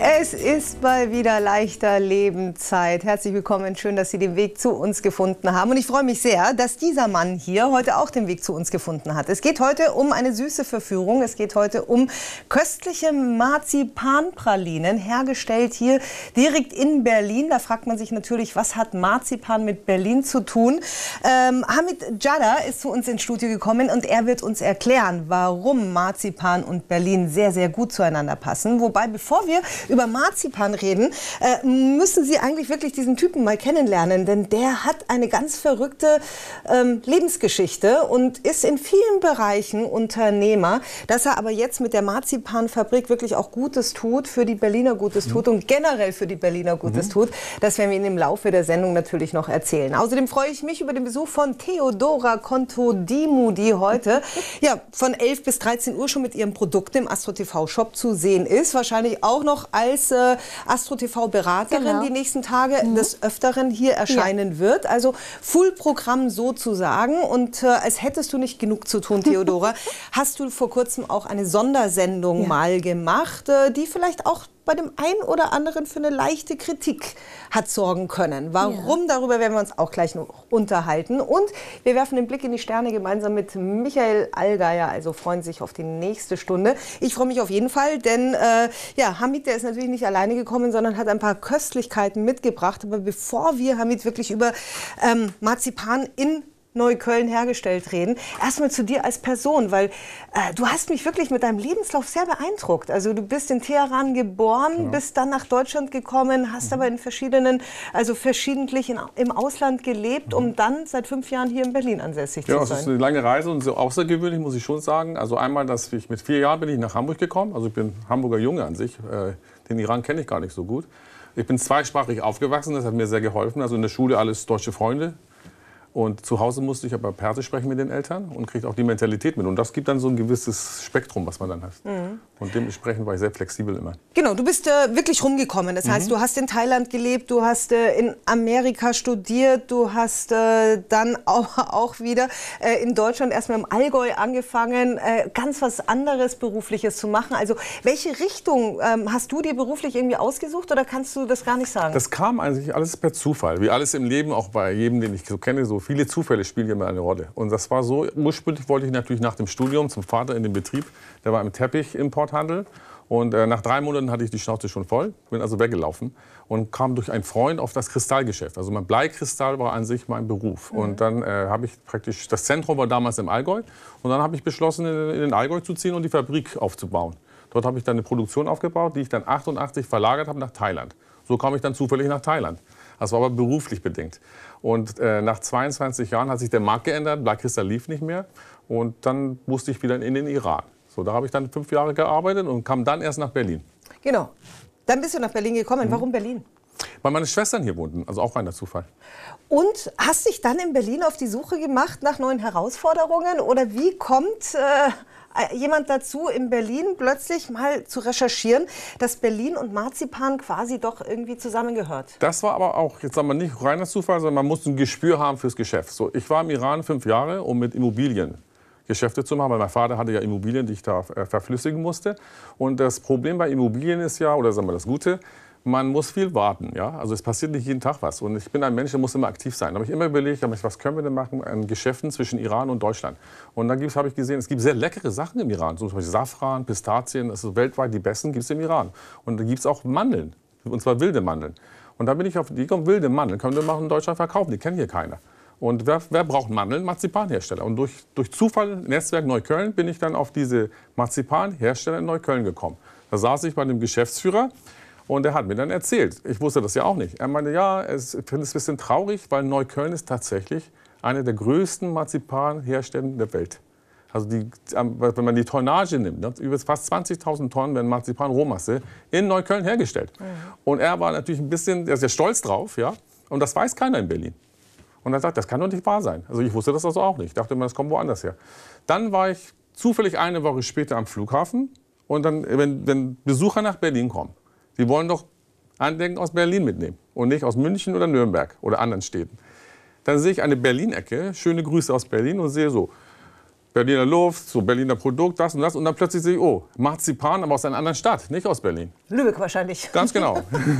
Es ist mal wieder leichter Lebenszeit. Herzlich willkommen, schön, dass Sie den Weg zu uns gefunden haben. Und ich freue mich sehr, dass dieser Mann hier heute auch den Weg zu uns gefunden hat. Es geht heute um eine süße Verführung. Es geht heute um köstliche Marzipanpralinen, hergestellt hier direkt in Berlin. Da fragt man sich natürlich, was hat Marzipan mit Berlin zu tun? Hamid Jada ist zu uns ins Studio gekommen und er wird uns erklären, warum Marzipan und Berlin sehr, sehr gut zueinander passen. Wobei, bevor wir über Marzipan reden, müssen Sie eigentlich wirklich diesen Typen mal kennenlernen, denn der hat eine ganz verrückte Lebensgeschichte und ist in vielen Bereichen Unternehmer. Dass er aber jetzt mit der Marzipanfabrik wirklich auch Gutes tut, für die Berliner Gutes tut und generell für die Berliner Gutes tut, das werden wir Ihnen im Laufe der Sendung natürlich noch erzählen. Außerdem freue ich mich über den Besuch von Theodora Contodimou, die heute ja, von 11 bis 13 Uhr schon mit ihrem Produkt im Astro TV Shop zu sehen ist. Wahrscheinlich auch noch als Astro TV Beraterin die nächsten Tage des Öfteren hier erscheinen wird. Also Full-Programm sozusagen. Und als hättest du nicht genug zu tun, Theodora, hast du vor kurzem auch eine Sondersendung mal gemacht, die vielleicht auch bei dem einen oder anderen für eine leichte Kritik hat sorgen können. Warum? Darüber werden wir uns auch gleich noch unterhalten. Und wir werfen den Blick in die Sterne gemeinsam mit Michael Allgeier. Also freuen Sie sich auf die nächste Stunde. Ich freue mich auf jeden Fall, denn ja, Hamid, der ist natürlich nicht alleine gekommen, sondern hat ein paar Köstlichkeiten mitgebracht. Aber bevor wir, Hamid, wirklich über Marzipan in Neukölln hergestellt reden. Erstmal zu dir als Person, weil du hast mich wirklich mit deinem Lebenslauf sehr beeindruckt. Also du bist in Teheran geboren, bist dann nach Deutschland gekommen, hast aber in verschiedentlich im Ausland gelebt, um dann seit 5 Jahren hier in Berlin ansässig zu sein. Ja, das ist eine lange Reise und so außergewöhnlich, muss ich schon sagen. Also einmal, dass ich mit 4 Jahren bin ich nach Hamburg gekommen. Also ich bin Hamburger Junge an sich. Den Iran kenne ich gar nicht so gut. Ich bin zweisprachig aufgewachsen, das hat mir sehr geholfen. Also in der Schule alles deutsche Freunde. Und zu Hause musste ich aber Persisch sprechen mit den Eltern und kriegte auch die Mentalität mit. Und das gibt dann so ein gewisses Spektrum, was man dann hat. Und dementsprechend war ich sehr flexibel immer. Genau, du bist wirklich rumgekommen. Das heißt, du hast in Thailand gelebt, du hast in Amerika studiert, du hast dann auch wieder in Deutschland erstmal im Allgäu angefangen, ganz was anderes Berufliches zu machen. Also welche Richtung hast du dir beruflich irgendwie ausgesucht oder kannst du das gar nicht sagen? Das kam eigentlich alles per Zufall. Wie alles im Leben, auch bei jedem, den ich so kenne, so viele Zufälle spielen hier immer eine Rolle. Und das war so, ursprünglich wollte ich natürlich nach dem Studium zum Vater in den Betrieb. Der war im Teppich-Importhandel. Und nach 3 Monaten hatte ich die Schnauze schon voll. Bin also weggelaufen und kam durch einen Freund auf das Kristallgeschäft. Also mein Bleikristall war an sich mein Beruf. Und dann habe ich praktisch, das Zentrum war damals im Allgäu. Und dann habe ich beschlossen, in den Allgäu zu ziehen und die Fabrik aufzubauen. Dort habe ich dann eine Produktion aufgebaut, die ich dann 88 verlagert habe nach Thailand. So kam ich dann zufällig nach Thailand. Das war aber beruflich bedingt. Und nach 22 Jahren hat sich der Markt geändert, Bleikristall lief nicht mehr. Und dann musste ich wieder in den Iran. So, da habe ich dann 5 Jahre gearbeitet und kam dann erst nach Berlin. Genau. Dann bist du nach Berlin gekommen. Warum Berlin? Weil meine Schwestern hier wohnten, also auch reiner Zufall. Und hast dich dann in Berlin auf die Suche gemacht nach neuen Herausforderungen? Oder wie kommt jemand dazu, in Berlin plötzlich mal zu recherchieren, dass Berlin und Marzipan quasi doch irgendwie zusammengehört? Das war aber auch, jetzt sagen wir nicht reiner Zufall, sondern man musste ein Gespür haben fürs Geschäft. So, ich war im Iran 5 Jahre, um mit Immobilien Geschäfte zu machen, weil mein Vater hatte ja Immobilien, die ich da verflüssigen musste. Und das Problem bei Immobilien ist ja, oder sagen wir das Gute, man muss viel warten. Ja? Also es passiert nicht jeden Tag was. Und ich bin ein Mensch, der muss immer aktiv sein. Da habe ich immer überlegt, was können wir denn machen an Geschäften zwischen Iran und Deutschland. Und dann habe ich gesehen, es gibt sehr leckere Sachen im Iran. Zum Beispiel Safran, Pistazien, das ist weltweit die besten, gibt es im Iran. Und da gibt es auch Mandeln, und zwar wilde Mandeln. Und da bin ich auf die Idee, wilde Mandeln können wir in Deutschland verkaufen, die kennt hier keiner. Und wer braucht Mandeln? Marzipanhersteller. Und durch Zufall, Netzwerk Neukölln, bin ich dann auf diese Marzipanhersteller in Neukölln gekommen. Da saß ich bei dem Geschäftsführer und er hat mir dann erzählt, ich wusste das ja auch nicht. Er meinte, ja, ich finde es ein bisschen traurig, weil Neukölln ist tatsächlich eine der größten Marzipanhersteller der Welt. Also wenn man die Tonnage nimmt, über fast 20.000 Tonnen werden Marzipan-Rohmasse in Neukölln hergestellt. Und er war natürlich ein bisschen, er ist ja stolz drauf, ja, und das weiß keiner in Berlin. Und er sagt, das kann doch nicht wahr sein. Also ich wusste das also auch nicht. Ich dachte immer, das kommt woanders her. Dann war ich zufällig eine Woche später am Flughafen. Und dann, wenn Besucher nach Berlin kommen, die wollen doch Andenken aus Berlin mitnehmen und nicht aus München oder Nürnberg oder anderen Städten. Dann sehe ich eine Berlin-Ecke, schöne Grüße aus Berlin und sehe so, Berliner Luft, so Berliner Produkt, das und das. Und dann plötzlich sehe ich, oh, Marzipan, aber aus einer anderen Stadt, nicht aus Berlin. Lübeck wahrscheinlich. Ganz genau.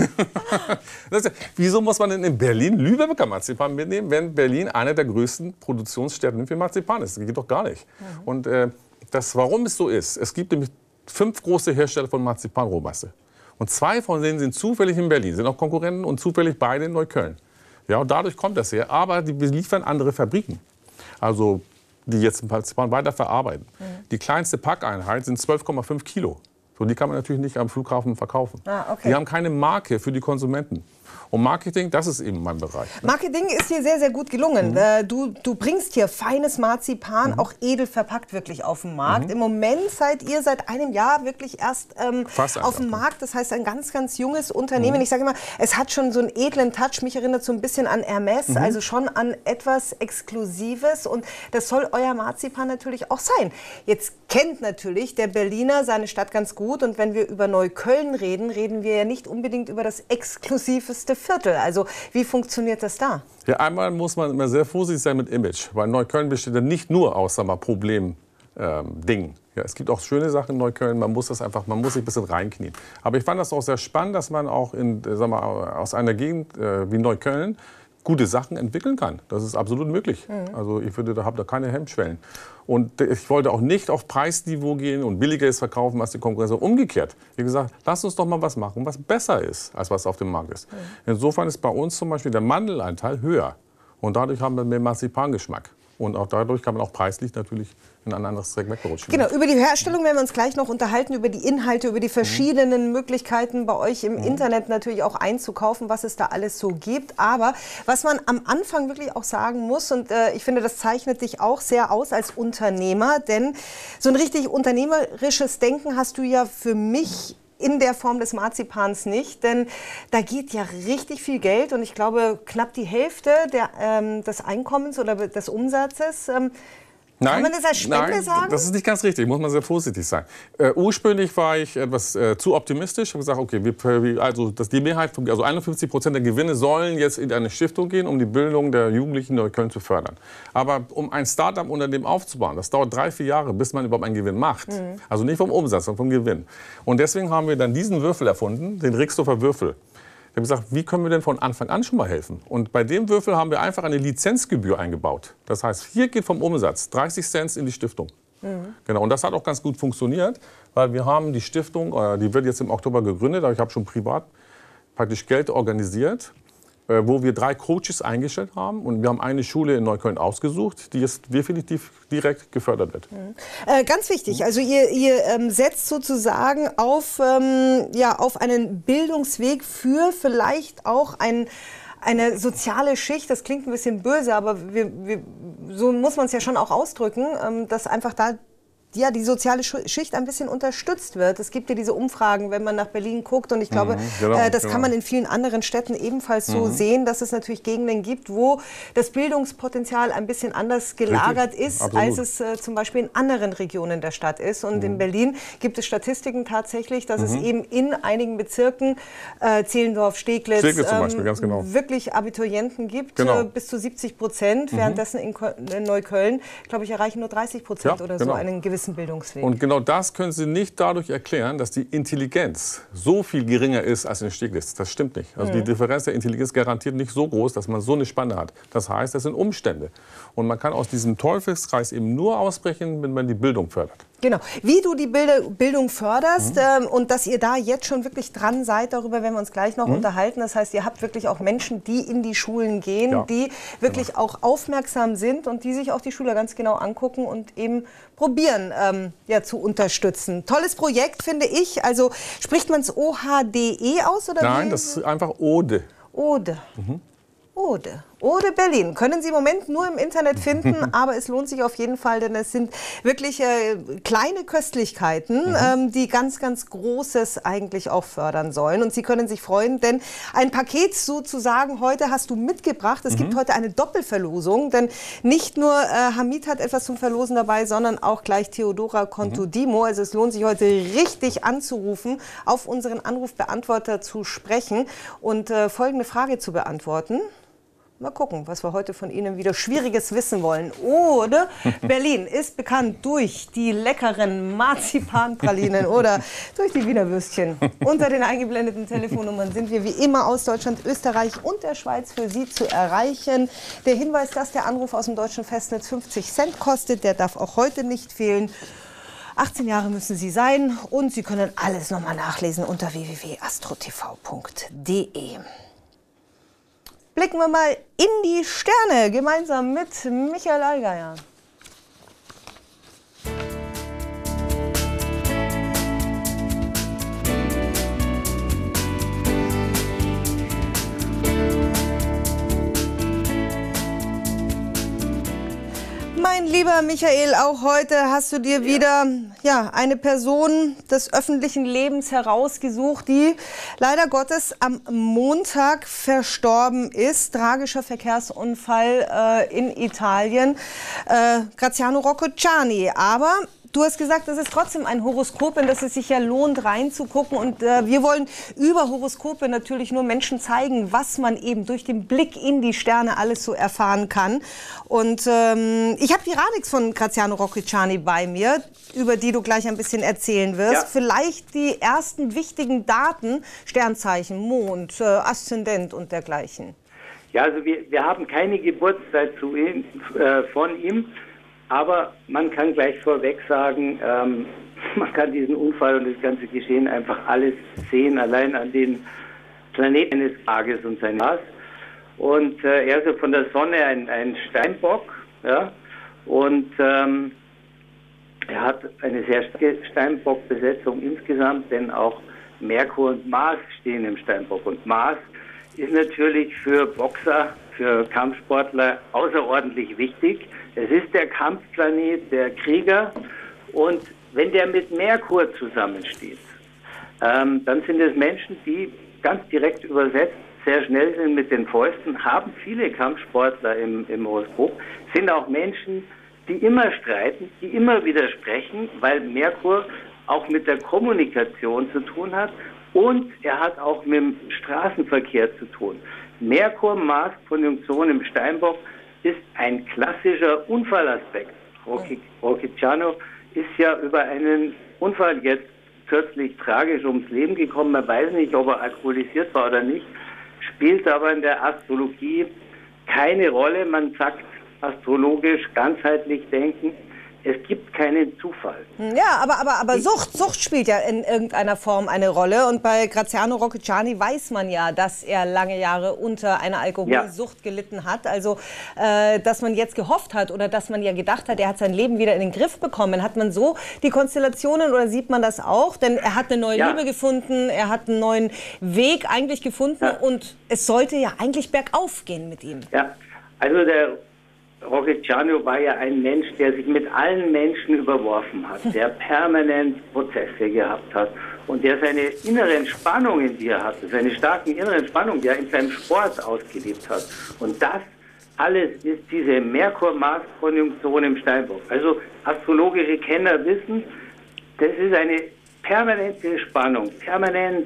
Wieso muss man denn in Berlin Lübecker Marzipan mitnehmen, wenn Berlin eine der größten Produktionsstätten für Marzipan ist? Das geht doch gar nicht. Und warum es so ist, es gibt nämlich 5 große Hersteller von Marzipanrohmasse. Und 2 von denen sind zufällig in Berlin, sind auch Konkurrenten und zufällig beide in Neukölln. Ja, und dadurch kommt das her. Aber die beliefern andere Fabriken. Also die jetzt Marzipan weiter verarbeiten. Die kleinste Packeinheit sind 12,5 Kilo. So, die kann man natürlich nicht am Flughafen verkaufen. Okay. Die haben keine Marke für die Konsumenten. Und Marketing, das ist eben mein Bereich. Marketing ist dir sehr, sehr gut gelungen. Du bringst hier feines Marzipan, auch edel verpackt, wirklich auf den Markt. Im Moment seid ihr seit einem Jahr wirklich erst auf dem Markt. Das heißt, ein ganz, ganz junges Unternehmen. Ich sage immer, es hat schon so einen edlen Touch. Mich erinnert so ein bisschen an Hermes, also schon an etwas Exklusives. Und das soll euer Marzipan natürlich auch sein. Jetzt kennt natürlich der Berliner seine Stadt ganz gut. Und wenn wir über Neukölln reden, reden wir ja nicht unbedingt über das exklusiveste Viertel. Also wie funktioniert das da? Ja, einmal muss man immer sehr vorsichtig sein mit Image, weil Neukölln besteht ja nicht nur aus Problem-Dingen. Ja, es gibt auch schöne Sachen in Neukölln, man muss sich ein bisschen reinknien. Aber ich fand das auch sehr spannend, dass man auch aus einer Gegend wie Neukölln gute Sachen entwickeln kann. Das ist absolut möglich. Also ich habe da keine Hemmschwellen. Und ich wollte auch nicht auf Preisniveau gehen und billigeres verkaufen als die Konkurrenz. Umgekehrt. Wie gesagt, lass uns doch mal was machen, was besser ist, als was auf dem Markt ist. Insofern ist bei uns zum Beispiel der Mandelanteil höher. Und dadurch haben wir mehr Marzipangeschmack. Und auch dadurch kann man auch preislich natürlich in ein anderes Segment rutschen. Genau, über die Herstellung werden wir uns gleich noch unterhalten, über die Inhalte, über die verschiedenen Möglichkeiten bei euch im Internet natürlich auch einzukaufen, was es da alles so gibt. Aber was man am Anfang wirklich auch sagen muss, und ich finde, das zeichnet dich auch sehr aus als Unternehmer, denn so ein richtig unternehmerisches Denken hast du ja für mich in der Form des Marzipans nicht, denn da geht ja richtig viel Geld und ich glaube knapp die Hälfte des Einkommens oder des Umsatzes. Kann man das als Spende sagen? Das ist nicht ganz richtig, muss man sehr vorsichtig sein. Ursprünglich war ich etwas zu optimistisch. Ich habe gesagt, okay, die Mehrheit, also 51% der Gewinne sollen jetzt in eine Stiftung gehen, um die Bildung der Jugendlichen in Neukölln zu fördern. Aber um ein Start-up-Unternehmen aufzubauen, das dauert 3-4 Jahre, bis man überhaupt einen Gewinn macht. Also nicht vom Umsatz, sondern vom Gewinn. Und deswegen haben wir dann diesen Würfel erfunden, den Rixdorfer Würfel. Ich habe gesagt, wie können wir denn von Anfang an schon mal helfen? Und bei dem Würfel haben wir einfach eine Lizenzgebühr eingebaut. Das heißt, hier geht vom Umsatz 30 Cent in die Stiftung. Genau, und das hat auch ganz gut funktioniert, weil wir haben die Stiftung, die wird jetzt im Oktober gegründet, aber ich habe schon privat praktisch Geld organisiert, wo wir 3 Coaches eingestellt haben. Und wir haben eine Schule in Neukölln ausgesucht, die jetzt definitiv direkt gefördert wird. Ganz wichtig, also ihr setzt sozusagen auf einen Bildungsweg für vielleicht auch eine soziale Schicht. Das klingt ein bisschen böse, aber so muss man es ja schon auch ausdrücken, dass einfach da die soziale Schicht ein bisschen unterstützt wird. Es gibt ja diese Umfragen, wenn man nach Berlin guckt. Und ich glaube, das kann man in vielen anderen Städten ebenfalls so sehen, dass es natürlich Gegenden gibt, wo das Bildungspotenzial ein bisschen anders gelagert ist, als es zum Beispiel in anderen Regionen der Stadt ist. Und in Berlin gibt es Statistiken tatsächlich, dass es eben in einigen Bezirken, Zehlendorf, Steglitz, zum Beispiel, ganz genau, wirklich Abiturienten gibt, bis zu 70%. Währenddessen in Neukölln, glaube ich, erreichen nur 30% oder so einen gewissen Bildungsweg. Und genau das können Sie nicht dadurch erklären, dass die Intelligenz so viel geringer ist als in Steglitz. Das stimmt nicht. Also die Differenz der Intelligenz garantiert nicht so groß, dass man so eine Spanne hat. Das heißt, das sind Umstände. Und man kann aus diesem Teufelskreis eben nur ausbrechen, wenn man die Bildung fördert. Genau. Wie du die Bildung förderst und dass ihr da jetzt schon wirklich dran seid, darüber werden wir uns gleich noch unterhalten. Das heißt, ihr habt wirklich auch Menschen, die in die Schulen gehen, die wirklich auch aufmerksam sind und die sich auch die Schüler ganz genau angucken und eben probieren zu unterstützen. Tolles Projekt, finde ich. Also spricht man es OHDE aus? Oder Nein, das ist einfach Ode. Ode. Ode Berlin. Können Sie im Moment nur im Internet finden, aber es lohnt sich auf jeden Fall, denn es sind wirklich kleine Köstlichkeiten, die ganz, ganz Großes eigentlich auch fördern sollen. Und Sie können sich freuen, denn ein Paket sozusagen heute hast du mitgebracht. Es gibt heute eine Doppelverlosung, denn nicht nur Hamid hat etwas zum Verlosen dabei, sondern auch gleich Theodora Contodimo. Also es lohnt sich heute richtig anzurufen, auf unseren Anrufbeantworter zu sprechen und folgende Frage zu beantworten. Mal gucken, was wir heute von Ihnen wieder Schwieriges wissen wollen. Oder Berlin ist bekannt durch die leckeren Marzipanpralinen oder durch die Wiener Würstchen. Unter den eingeblendeten Telefonnummern sind wir wie immer aus Deutschland, Österreich und der Schweiz für Sie zu erreichen. Der Hinweis, dass der Anruf aus dem deutschen Festnetz 50 Cent kostet, der darf auch heute nicht fehlen. 18 Jahre müssen Sie sein und Sie können alles nochmal nachlesen unter www.astrotv.de. Blicken wir mal in die Sterne gemeinsam mit Michael Allgeier. Mein lieber Michael, auch heute hast du dir wieder eine Person des öffentlichen Lebens herausgesucht, die leider Gottes am Montag verstorben ist. Tragischer Verkehrsunfall in Italien. Graziano Roccogiani. Aber du hast gesagt, das ist trotzdem ein Horoskop, in das es sich ja lohnt, reinzugucken. Und wir wollen über Horoskope natürlich nur Menschen zeigen, was man eben durch den Blick in die Sterne alles so erfahren kann. Und ich habe die Radix von Graziano Roccogiani bei mir, über die du gleich ein bisschen erzählen wirst. Ja. Vielleicht die ersten wichtigen Daten, Sternzeichen, Mond, Aszendent und dergleichen. Ja, also wir haben keine Geburtszeit von ihm. Aber man kann gleich vorweg sagen, man kann diesen Unfall und das ganze Geschehen einfach alles sehen, allein an den Planeten eines Tages und seines Jahres. Und er ist ja von der Sonne ein Steinbock, ja, und er hat eine sehr starke Steinbock-Besetzung insgesamt, denn auch Merkur und Mars stehen im Steinbock. Und Mars ist natürlich für Boxer, für Kampfsportler außerordentlich wichtig. Es ist der Kampfplanet, der Krieger, und wenn der mit Merkur zusammensteht, dann sind es Menschen, die ganz direkt übersetzt sehr schnell sind mit den Fäusten, haben viele Kampfsportler im Horoskop, sind auch Menschen, die immer streiten, die immer widersprechen, weil Merkur auch mit der Kommunikation zu tun hat und er hat auch mit dem Straßenverkehr zu tun. Merkur-Mars-Konjunktion im Steinbock ist ein klassischer Unfallaspekt. Roccogiani ist ja über einen Unfall jetzt kürzlich tragisch ums Leben gekommen. Man weiß nicht, ob er alkoholisiert war oder nicht, spielt aber in der Astrologie keine Rolle. Man sagt astrologisch, ganzheitlich denken. Es gibt keinen Zufall. Ja, aber Sucht spielt ja in irgendeiner Form eine Rolle. Und bei Graziano Roccogiani weiß man ja, dass er lange Jahre unter einer Alkoholsucht gelitten hat. Also, dass man jetzt gehofft hat oder dass man ja gedacht hat, er hat sein Leben wieder in den Griff bekommen. Hat man so die Konstellationen oder sieht man das auch? Denn er hat eine neue Liebe gefunden, er hat einen neuen Weg eigentlich gefunden und es sollte ja eigentlich bergauf gehen mit ihm. Ja, also der Roccogiani war ja ein Mensch, der sich mit allen Menschen überworfen hat, der permanent Prozesse gehabt hat und der seine inneren Spannungen, die er hatte, seine starken inneren Spannungen, die er in seinem Sport ausgelebt hat. Und das alles ist diese Merkur-Mars-Konjunktion im Steinbock. Also astrologische Kenner wissen, das ist eine permanente Spannung. Permanent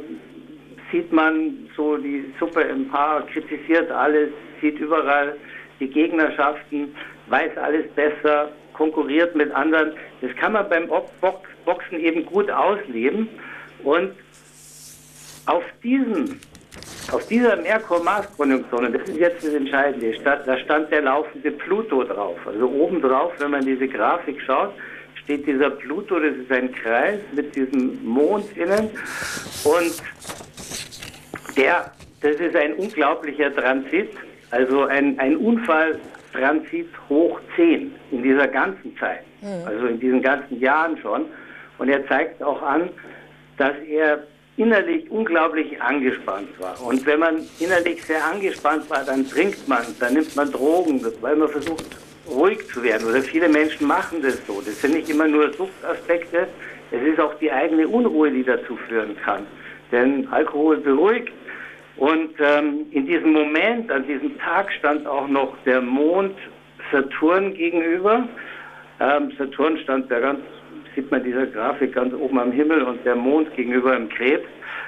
sieht man so die Suppe im Haar, kritisiert alles, sieht überall die Gegnerschaften, weiß alles besser, konkurriert mit anderen. Das kann man beim Boxen eben gut ausleben. Und auf dieser Merkur-Mars-Konjunktion, und das ist jetzt das Entscheidende, da stand der laufende Pluto drauf. Also oben drauf, wenn man diese Grafik schaut, steht dieser Pluto, das ist ein Kreis mit diesem Mond innen. Und das ist ein unglaublicher Transit. Also ein Unfalltransit hoch 10 in dieser ganzen Zeit, also in diesen ganzen Jahren schon. Und er zeigt auch an, dass er innerlich unglaublich angespannt war. Und wenn man innerlich sehr angespannt war, dann trinkt man, dann nimmt man Drogen, weil man versucht, ruhig zu werden. Oder viele Menschen machen das so. Das sind nicht immer nur Suchtaspekte, es ist auch die eigene Unruhe, die dazu führen kann. Denn Alkohol beruhigt. Und in diesem Moment, an diesem Tag stand auch noch der Mond Saturn gegenüber. Saturn stand sieht man dieser Grafik ganz oben am Himmel und der Mond gegenüber im Krebs.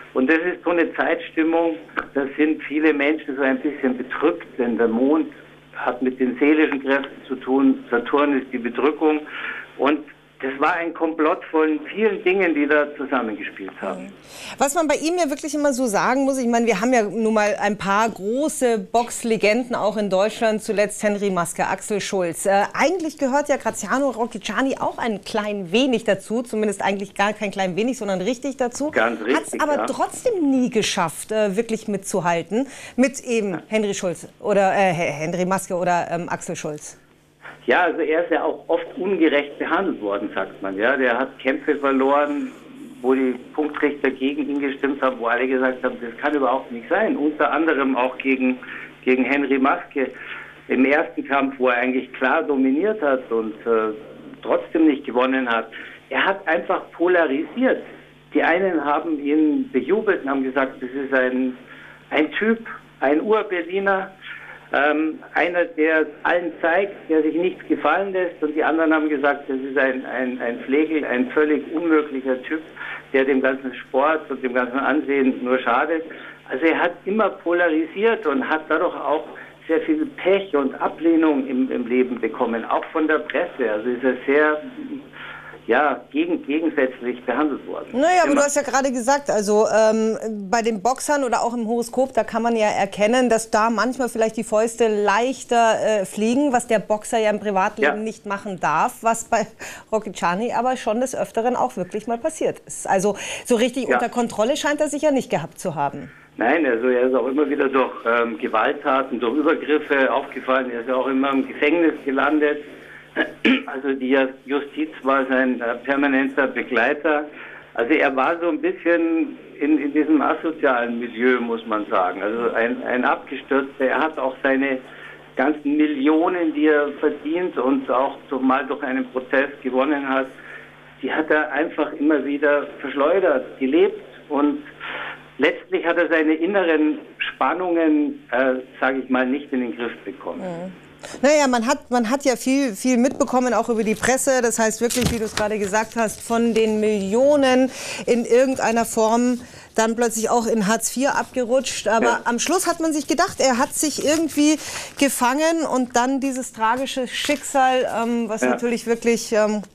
Und das ist so eine Zeitstimmung, da sind viele Menschen so ein bisschen bedrückt, denn der Mond hat mit den seelischen Kräften zu tun, Saturn ist die Bedrückung und das war ein Komplott von vielen Dingen, die da zusammengespielt haben. Was man bei ihm ja wirklich immer so sagen muss, ich meine, wir haben ja nun mal ein paar große Boxlegenden auch in Deutschland, zuletzt Henry Maske, Axel Schulz. Eigentlich gehört ja Graziano Rocchigiani auch ein klein wenig dazu, zumindest eigentlich gar kein klein wenig, sondern richtig dazu. Ganz richtig, hat es aber trotzdem nie geschafft, wirklich mitzuhalten mit eben Henry Schulz oder Henry Maske oder Axel Schulz. Ja, also er ist ja auch oft ungerecht behandelt worden, sagt man. Ja, der hat Kämpfe verloren, wo die Punktrichter gegen ihn gestimmt haben, wo alle gesagt haben, das kann überhaupt nicht sein. Unter anderem auch gegen Henry Maske im ersten Kampf, wo er eigentlich klar dominiert hat und trotzdem nicht gewonnen hat. Er hat einfach polarisiert. Die einen haben ihn bejubelt und haben gesagt, das ist ein Typ, ein Ur-Berliner, einer, der allen zeigt, der sich nichts gefallen lässt, und die anderen haben gesagt, das ist ein Flegel, ein völlig unmöglicher Typ, der dem ganzen Sport und dem ganzen Ansehen nur schadet. Also er hat immer polarisiert und hat dadurch auch sehr viel Pech und Ablehnung im Leben bekommen, auch von der Presse. Also ist er sehr gegensätzlich behandelt worden. Naja, aber du hast ja gerade gesagt, also bei den Boxern oder auch im Horoskop, da kann man ja erkennen, dass da manchmal vielleicht die Fäuste leichter fliegen, was der Boxer ja im Privatleben nicht machen darf, was bei Rocchigiani aber schon des Öfteren auch wirklich mal passiert ist. Also so richtig unter Kontrolle scheint er sich ja nicht gehabt zu haben. Nein, also er ist auch immer wieder durch Gewalttaten, durch Übergriffe aufgefallen. Er ist ja auch immer im Gefängnis gelandet. Also die Justiz war sein permanenter Begleiter. Also er war so ein bisschen in diesem asozialen Milieu, muss man sagen. Also ein Abgestürzter. Er hat auch seine ganzen Millionen, die er verdient und auch mal durch einen Prozess gewonnen hat, die hat er einfach immer wieder verschleudert, gelebt. Und letztlich hat er seine inneren Spannungen, sage ich mal, nicht in den Griff bekommen. Naja, man hat ja viel mitbekommen, auch über die Presse. Das heißt wirklich, wie du es gerade gesagt hast, von den Millionen in irgendeiner Form dann plötzlich auch in Hartz IV abgerutscht. Aber am Schluss hat man sich gedacht, er hat sich irgendwie gefangen und dann dieses tragische Schicksal, was natürlich wirklich,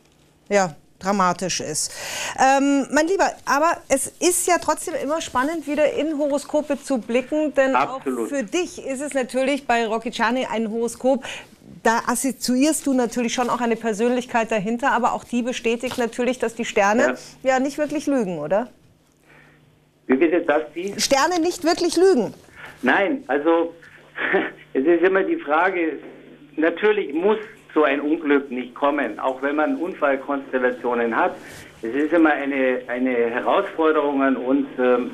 dramatisch ist. Mein Lieber, aber es ist ja trotzdem immer spannend, wieder in Horoskope zu blicken, denn Absolut. Auch für dich ist es natürlich bei Rocchigiani ein Horoskop. Da assoziierst du natürlich schon auch eine Persönlichkeit dahinter, aber auch die bestätigt natürlich, dass die Sterne ja nicht wirklich lügen, oder? Wie bitte, dass die Sterne nicht wirklich lügen? Nein, also es ist immer die Frage, natürlich muss so ein Unglück nicht kommen, auch wenn man Unfallkonstellationen hat. Es ist immer eine Herausforderung an uns,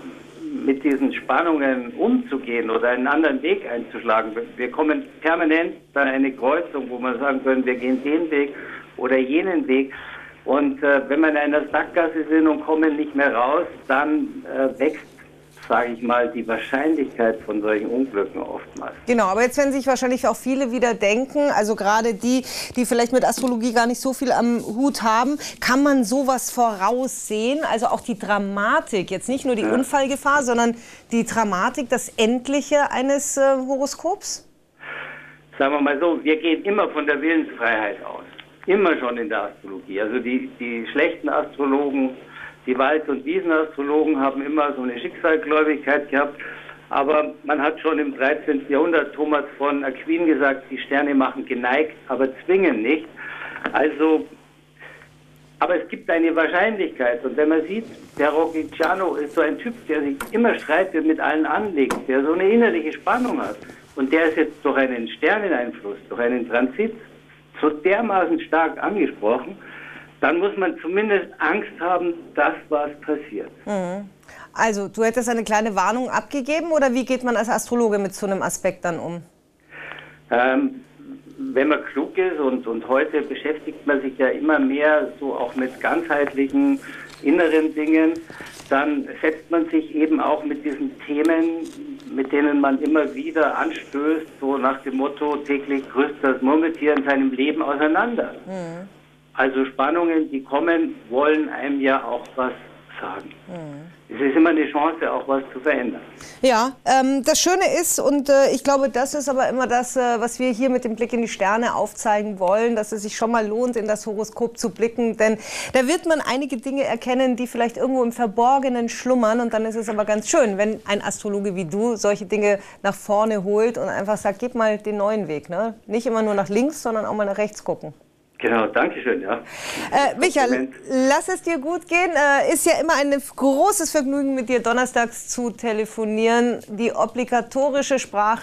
mit diesen Spannungen umzugehen oder einen anderen Weg einzuschlagen. Wir kommen permanent an eine Kreuzung, wo man sagen können, wir gehen den Weg oder jenen Weg. Und wenn wir in einer Sackgasse sind und kommen nicht mehr raus, dann wächst, sage ich mal, die Wahrscheinlichkeit von solchen Unglücken oftmals. Genau, aber jetzt werden sich wahrscheinlich auch viele wieder denken, also gerade die vielleicht mit Astrologie gar nicht so viel am Hut haben, kann man sowas voraussehen? Also auch die Dramatik, jetzt nicht nur die Unfallgefahr, sondern die Dramatik, das Endliche eines Horoskops? Sagen wir mal so, wir gehen immer von der Willensfreiheit aus. Immer schon in der Astrologie. Also die schlechten Astrologen, die Wald- und Wiesenastrologen haben immer so eine Schicksalsgläubigkeit gehabt. Aber man hat schon im 13. Jahrhundert Thomas von Aquin gesagt, die Sterne machen geneigt, aber zwingen nicht. Also, aber es gibt eine Wahrscheinlichkeit. Und wenn man sieht, der Rocchigiano ist so ein Typ, der sich immer streitet mit allen anlegt, der so eine innerliche Spannung hat. Und der ist jetzt durch einen Sterneneinfluss, durch einen Transit so dermaßen stark angesprochen, dann muss man zumindest Angst haben, dass was passiert. Also, du hättest eine kleine Warnung abgegeben oder wie geht man als Astrologe mit so einem Aspekt dann um? Wenn man klug ist und heute beschäftigt man sich ja immer mehr so auch mit ganzheitlichen inneren Dingen, dann setzt man sich eben auch mit diesen Themen, mit denen man immer wieder anstößt, so nach dem Motto, täglich grüßt das Murmeltier in seinem Leben auseinander. Also Spannungen, die kommen, wollen einem ja auch was sagen. Es ist immer eine Chance, auch was zu verändern. Ja, das Schöne ist, und ich glaube, das ist aber immer das, was wir hier mit dem Blick in die Sterne aufzeigen wollen, dass es sich schon mal lohnt, in das Horoskop zu blicken, denn da wird man einige Dinge erkennen, die vielleicht irgendwo im Verborgenen schlummern, und dann ist es aber ganz schön, wenn ein Astrologe wie du solche Dinge nach vorne holt und einfach sagt, gib mal den neuen Weg, ne? Nicht immer nur nach links, sondern auch mal nach rechts gucken. Genau, danke schön, ja. Michael, lass es dir gut gehen. Ist ja immer ein großes Vergnügen, mit dir donnerstags zu telefonieren. Die obligatorische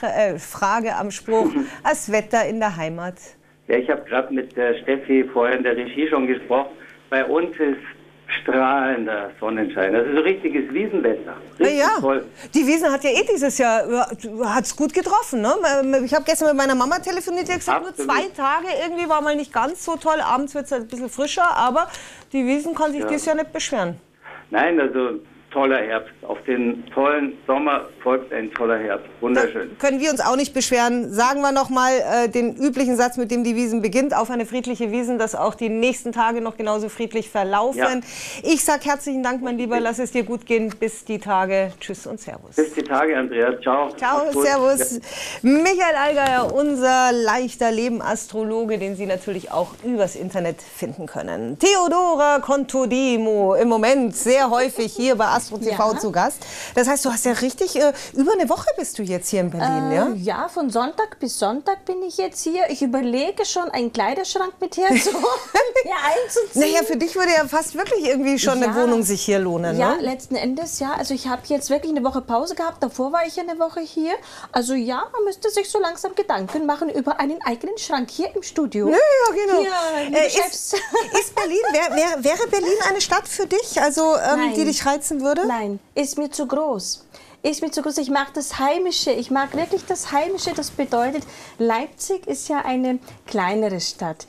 Frage am Spruch, das Wetter in der Heimat. Ja, ich habe gerade mit der Steffi vorher in der Regie schon gesprochen. Bei uns ist strahlender Sonnenschein. Das ist so richtiges Wiesenwetter. Richtig toll. Die Wiesn hat ja dieses Jahr hat's gut getroffen. Ne? Ich habe gestern mit meiner Mama telefoniert, die hat gesagt, nur 2 Tage irgendwie war mal nicht ganz so toll. Abends wird es halt ein bisschen frischer, aber die Wiesn kann sich dieses Jahr nicht beschweren. Nein, also toller Herbst. Auf den tollen Sommer folgt ein toller Herbst. Wunderschön. Da können wir uns auch nicht beschweren. Sagen wir noch mal den üblichen Satz, mit dem die Wiesn beginnt. Auf eine friedliche Wiesn, dass auch die nächsten Tage noch genauso friedlich verlaufen. Ja. Ich sage herzlichen Dank, mein Lieber. Lass es dir gut gehen. Bis die Tage. Tschüss und Servus. Bis die Tage, Andreas. Ciao. Ciao, Servus. Ja. Michael Allgeier, unser leichter Leben-Astrologe, den Sie natürlich auch übers Internet finden können. Theodora Contodimo, im Moment sehr häufig hier bei Astro TV zu Gast. Das heißt, du hast ja richtig, über eine Woche bist du jetzt hier in Berlin, ja? Ja, von Sonntag bis Sonntag bin ich jetzt hier. Ich überlege schon, einen Kleiderschrank mit herzuholen, einzuziehen. Naja, für dich würde ja fast wirklich irgendwie schon eine Wohnung sich hier lohnen, ja, ne? Letzten Endes, ja. Also ich habe jetzt wirklich eine Woche Pause gehabt. Davor war ich ja eine Woche hier. Also ja, man müsste sich so langsam Gedanken machen über einen eigenen Schrank hier im Studio. Ja, genau. Hier, ist Berlin, wäre Berlin eine Stadt für dich, also die dich reizen würde? Nein, ist mir zu groß. Ist mir zu groß. Ich mag das Heimische. Ich mag wirklich das Heimische. Das bedeutet, Leipzig ist ja eine kleinere Stadt.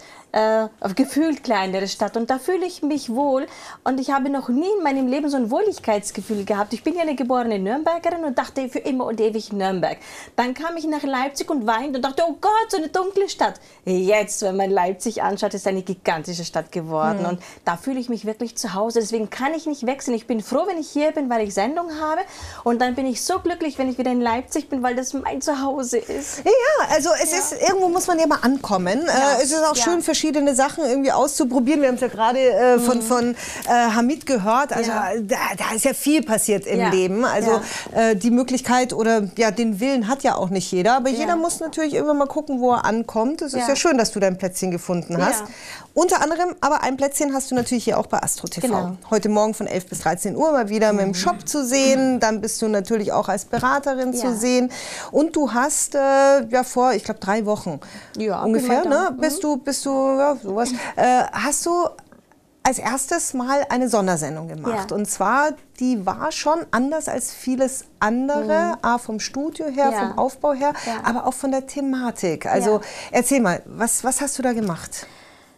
Gefühlt kleinere Stadt, und da fühle ich mich wohl, und ich habe noch nie in meinem Leben so ein Wohligkeitsgefühl gehabt. Ich bin ja eine geborene Nürnbergerin und dachte für immer und ewig Nürnberg. Dann kam ich nach Leipzig und weinte und dachte, oh Gott, so eine dunkle Stadt. Jetzt, wenn man Leipzig anschaut, ist eine gigantische Stadt geworden, und da fühle ich mich wirklich zu Hause. Deswegen kann ich nicht wechseln. Ich bin froh, wenn ich hier bin, weil ich Sendung habe, und dann bin ich so glücklich, wenn ich wieder in Leipzig bin, weil das mein Zuhause ist. Ja, also es ist, irgendwo muss man ja mal ankommen. Es ist auch schön, verschiedene Sachen irgendwie auszuprobieren. Wir haben es ja gerade von Hamid gehört. Also da ist ja viel passiert im Leben. Also die Möglichkeit oder den Willen hat ja auch nicht jeder. Aber jeder muss natürlich irgendwann mal gucken, wo er ankommt. Es ist ja schön, dass du dein Plätzchen gefunden hast. Unter anderem, aber ein Plätzchen hast du natürlich hier auch bei Astro TV. Genau. Heute Morgen von 11 bis 13 Uhr mal wieder mit dem Shop zu sehen. Dann bist du natürlich auch als Beraterin zu sehen. Und du hast vor, ich glaube, 3 Wochen ungefähr, ne? Bist du sowas. Hast du als erstes Mal eine Sondersendung gemacht. Und zwar, die war schon anders als vieles andere, vom Studio her, vom Aufbau her, aber auch von der Thematik. Also erzähl mal, was hast du da gemacht?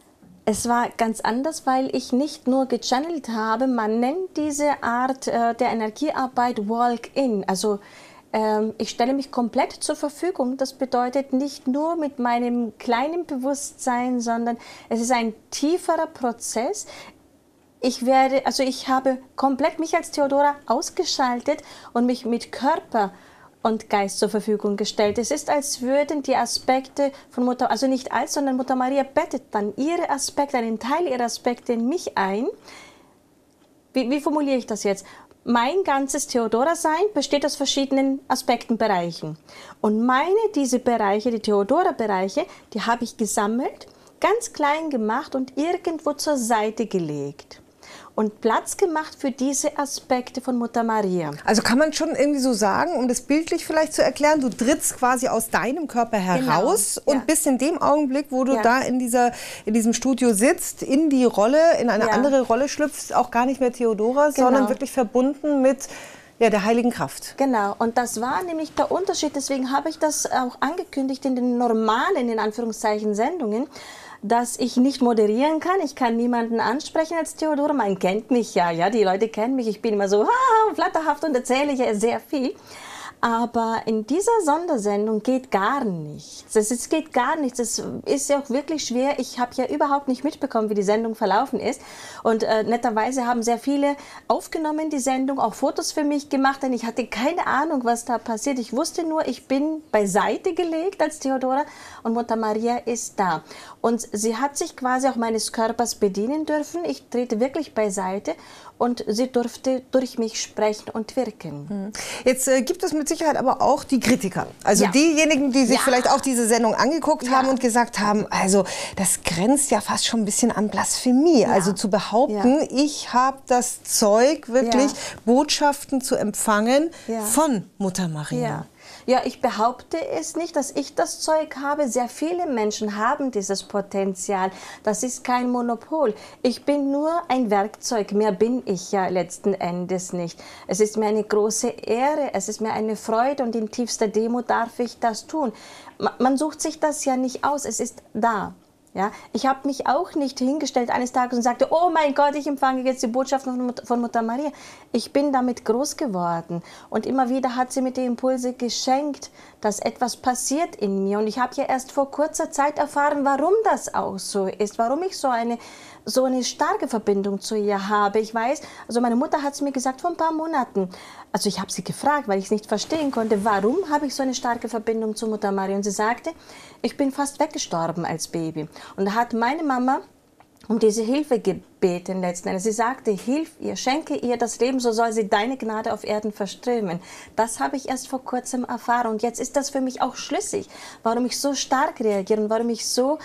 Es war ganz anders, weil ich nicht nur gechannelt habe. Man nennt diese Art der Energiearbeit Walk-in. Also ich stelle mich komplett zur Verfügung. Das bedeutet nicht nur mit meinem kleinen Bewusstsein, sondern es ist ein tieferer Prozess. Ich habe komplett mich als Theodora ausgeschaltet und mich mit Körper und Geist zur Verfügung gestellt. Es ist, als würden die Aspekte von Mutter, also nicht als, sondern Mutter Maria bettet dann ihre Aspekte, einen Teil ihrer Aspekte in mich ein. Wie formuliere ich das jetzt? Mein ganzes Theodora-Sein besteht aus verschiedenen Aspektenbereichen. Und diese Bereiche, die Theodora-Bereiche, die habe ich gesammelt, ganz klein gemacht und irgendwo zur Seite gelegt. Und Platz gemacht für diese Aspekte von Mutter Maria. Also kann man schon irgendwie so sagen, um das bildlich vielleicht zu erklären, du trittst quasi aus deinem Körper heraus und bist in dem Augenblick, wo du da in diesem Studio sitzt, in die Rolle, in eine andere Rolle schlüpfst, auch gar nicht mehr Theodora, sondern wirklich verbunden mit der heiligen Kraft. Genau, und das war nämlich der Unterschied, deswegen habe ich das auch angekündigt in den normalen, in Anführungszeichen, Sendungen, dass ich nicht moderieren kann. Ich kann niemanden ansprechen als Theodora. Man kennt mich ja, die Leute kennen mich. Ich bin immer so flatterhaft und erzähle ja sehr viel. Aber in dieser Sondersendung geht gar nichts. Es geht gar nichts. Es ist ja auch wirklich schwer. Ich habe ja überhaupt nicht mitbekommen, wie die Sendung verlaufen ist. Und netterweise haben sehr viele aufgenommen, die Sendung, auch Fotos für mich gemacht, denn ich hatte keine Ahnung, was da passiert. Ich wusste nur, ich bin beiseite gelegt als Theodora und Mutter Maria ist da. Und sie hat sich quasi auch meines Körpers bedienen dürfen. Ich trete wirklich beiseite und sie durfte durch mich sprechen und wirken. Jetzt gibt es mit Sicherheit aber auch die Kritiker. Also diejenigen, die sich vielleicht auch diese Sendung angeguckt haben und gesagt haben, also das grenzt ja fast schon ein bisschen an Blasphemie. Also zu behaupten, ich habe das Zeug, wirklich Botschaften zu empfangen von Mutter Maria. Ja, ich behaupte es nicht, dass ich das Zeug habe. Sehr viele Menschen haben dieses Potenzial. Das ist kein Monopol. Ich bin nur ein Werkzeug. Mehr bin ich ja letzten Endes nicht. Es ist mir eine große Ehre, es ist mir eine Freude und in tiefster Demut darf ich das tun. Man sucht sich das ja nicht aus, es ist da. Ja, ich habe mich auch nicht hingestellt eines Tages und sagte, oh mein Gott, ich empfange jetzt die Botschaft von Mutter Maria. Ich bin damit groß geworden und immer wieder hat sie mir die Impulse geschenkt, dass etwas passiert in mir. Und ich habe ja erst vor kurzer Zeit erfahren, warum das auch so ist, warum ich so eine starke Verbindung zu ihr habe. Ich weiß, also meine Mutter hat es mir gesagt vor ein paar Monaten. Also ich habe sie gefragt, weil ich es nicht verstehen konnte, warum habe ich so eine starke Verbindung zu Mutter Maria? Und sie sagte, ich bin fast weggestorben als Baby. Und da hat meine Mama um diese Hilfe gebeten letzten Endes. Sie sagte, hilf ihr, schenke ihr das Leben, so soll sie deine Gnade auf Erden verströmen. Das habe ich erst vor kurzem erfahren. Und jetzt ist das für mich auch schlüssig, warum ich so stark reagiere und warum ich so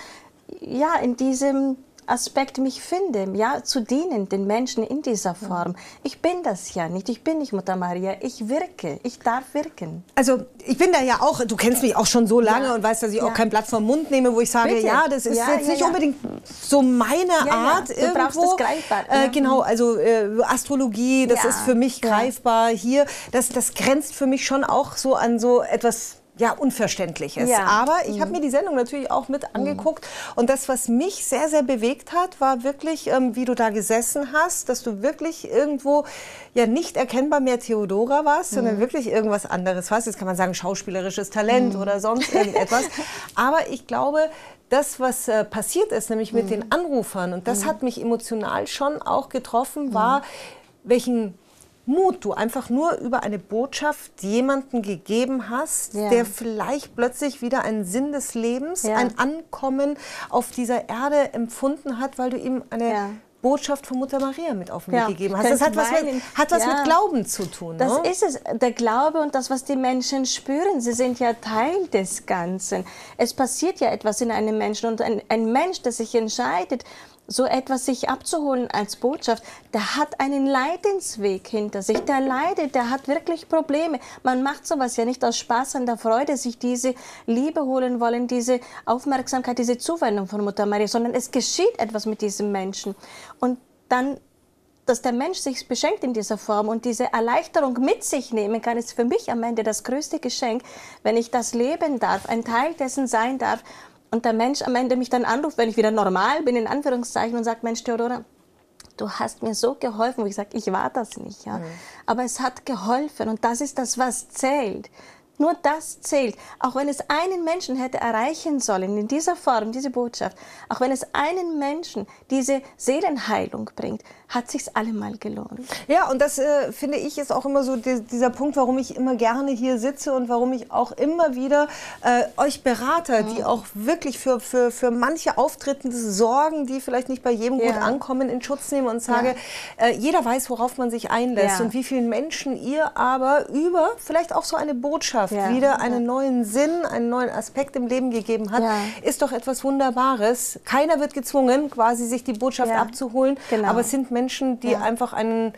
in diesem Aspekt mich finde, zu dienen den Menschen in dieser Form. Ich bin das ja nicht, ich bin nicht Mutter Maria, ich wirke, ich darf wirken. Also ich bin da ja auch, du kennst mich auch schon so lange und weißt, dass ich auch kein Blatt vom Mund nehme, wo ich sage, das ist jetzt nicht unbedingt so meine Art Du irgendwo. brauchst es greifbar. Genau, also Astrologie, das ist für mich greifbar hier. Das grenzt für mich schon auch so an so etwas Unverständliches. Aber ich habe mir die Sendung natürlich auch mit angeguckt. Und das, was mich sehr, sehr bewegt hat, war wirklich, wie du da gesessen hast, dass du wirklich irgendwo nicht erkennbar mehr Theodora warst, sondern wirklich irgendwas anderes warst. Jetzt kann man sagen, schauspielerisches Talent oder sonst irgendetwas. Aber ich glaube, das, was passiert ist, nämlich mit den Anrufern, und das hat mich emotional schon auch getroffen, war, welchen Mut du einfach nur über eine Botschaft jemanden gegeben hast, der vielleicht plötzlich wieder einen Sinn des Lebens, ein Ankommen auf dieser Erde empfunden hat, weil du ihm eine Botschaft von Mutter Maria mit auf den Weg gegeben hast. Das hat was mit Glauben zu tun. Das ist es, der Glaube und das, was die Menschen spüren. Sie sind ja Teil des Ganzen. Es passiert ja etwas in einem Menschen und ein Mensch, der sich entscheidet, so etwas sich abzuholen als Botschaft, der hat einen Leidensweg hinter sich, der leidet, der hat wirklich Probleme. Man macht sowas ja nicht aus Spaß an der Freude, sich diese Liebe holen wollen, diese Aufmerksamkeit, diese Zuwendung von Mutter Maria, sondern es geschieht etwas mit diesem Menschen. Und dann, dass der Mensch sich beschenkt in dieser Form und diese Erleichterung mit sich nehmen kann, ist für mich am Ende das größte Geschenk, wenn ich das leben darf, ein Teil dessen sein darf. Und der Mensch am Ende mich dann anruft, wenn ich wieder normal bin, in Anführungszeichen, und sagt, Mensch, Theodora, du hast mir so geholfen. Und ich sage, ich war das nicht. Aber es hat geholfen und das ist das, was zählt. Nur das zählt. Auch wenn es einen Menschen hätte erreichen sollen, in dieser Form, diese Botschaft, auch wenn es einen Menschen diese Seelenheilung bringt, hat sich's allemal gelohnt. Ja, und das finde ich ist auch immer so dieser Punkt, warum ich immer gerne hier sitze und warum ich auch immer wieder euch Berater, die auch wirklich für manche Auftritte sorgen, die vielleicht nicht bei jedem gut ankommen, in Schutz nehme und sage, jeder weiß, worauf man sich einlässt und wie vielen Menschen ihr aber über vielleicht auch so eine Botschaft wieder einen neuen Sinn, einen neuen Aspekt im Leben gegeben hat, ist doch etwas Wunderbares. Keiner wird gezwungen, quasi sich die Botschaft abzuholen, aber es sind Menschen, die einfach eine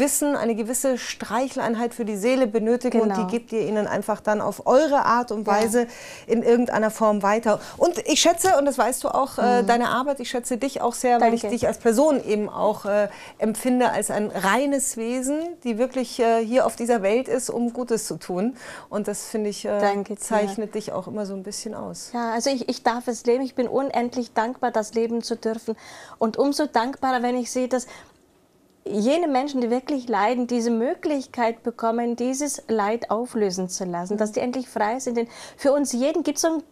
gewisse Streicheleinheit für die Seele benötigen und die gebt ihr ihnen einfach dann auf eure Art und Weise in irgendeiner Form weiter. Und ich schätze, und das weißt du auch, deine Arbeit, ich schätze dich auch sehr, weil ich dich als Person eben auch empfinde als ein reines Wesen, die wirklich hier auf dieser Welt ist, um Gutes zu tun. Und das, finde ich, zeichnet dich auch immer so ein bisschen aus. Ja, also ich darf es leben. Ich bin unendlich dankbar, das leben zu dürfen. Und umso dankbarer, wenn ich sehe, dass jene Menschen, die wirklich leiden, diese Möglichkeit bekommen, dieses Leid auflösen zu lassen, dass die endlich frei sind. Denn für uns jeden gibt es so ein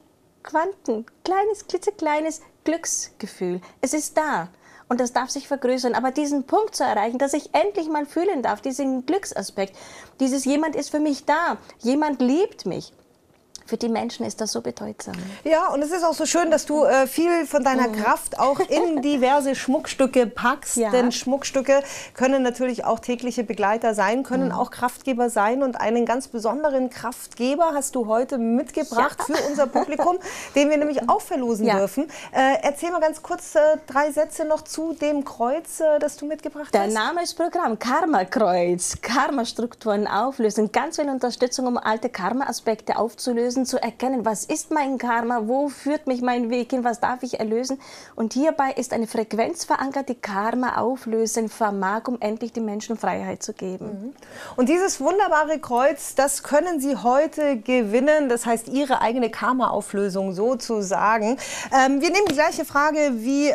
kleines, klitzekleines Glücksgefühl. Es ist da und das darf sich vergrößern. Aber diesen Punkt zu erreichen, dass ich endlich mal fühlen darf, diesen Glücksaspekt, dieses jemand ist für mich da, jemand liebt mich. Für die Menschen ist das so bedeutsam. Ja, und es ist auch so schön, dass du viel von deiner Kraft auch in diverse Schmuckstücke packst. Ja. Denn Schmuckstücke können natürlich auch tägliche Begleiter sein, können auch Kraftgeber sein. Und einen ganz besonderen Kraftgeber hast du heute mitgebracht für unser Publikum, den wir nämlich auch verlosen dürfen. Erzähl mal ganz kurz 3 Sätze noch zu dem Kreuz, das du mitgebracht hast. Der Name ist Programm, Karma-Kreuz, Karma-Strukturen auflösen, ganz viel Unterstützung, um alte Karma-Aspekte aufzulösen, zu erkennen, was ist mein Karma, wo führt mich mein Weg hin, was darf ich erlösen. Und hierbei ist eine Frequenz verankert, die Karma auflösen vermag, um endlich den Menschen Freiheit zu geben. Und dieses wunderbare Kreuz, das können Sie heute gewinnen. Das heißt, Ihre eigene Karma-Auflösung sozusagen. Wir nehmen die gleiche Frage,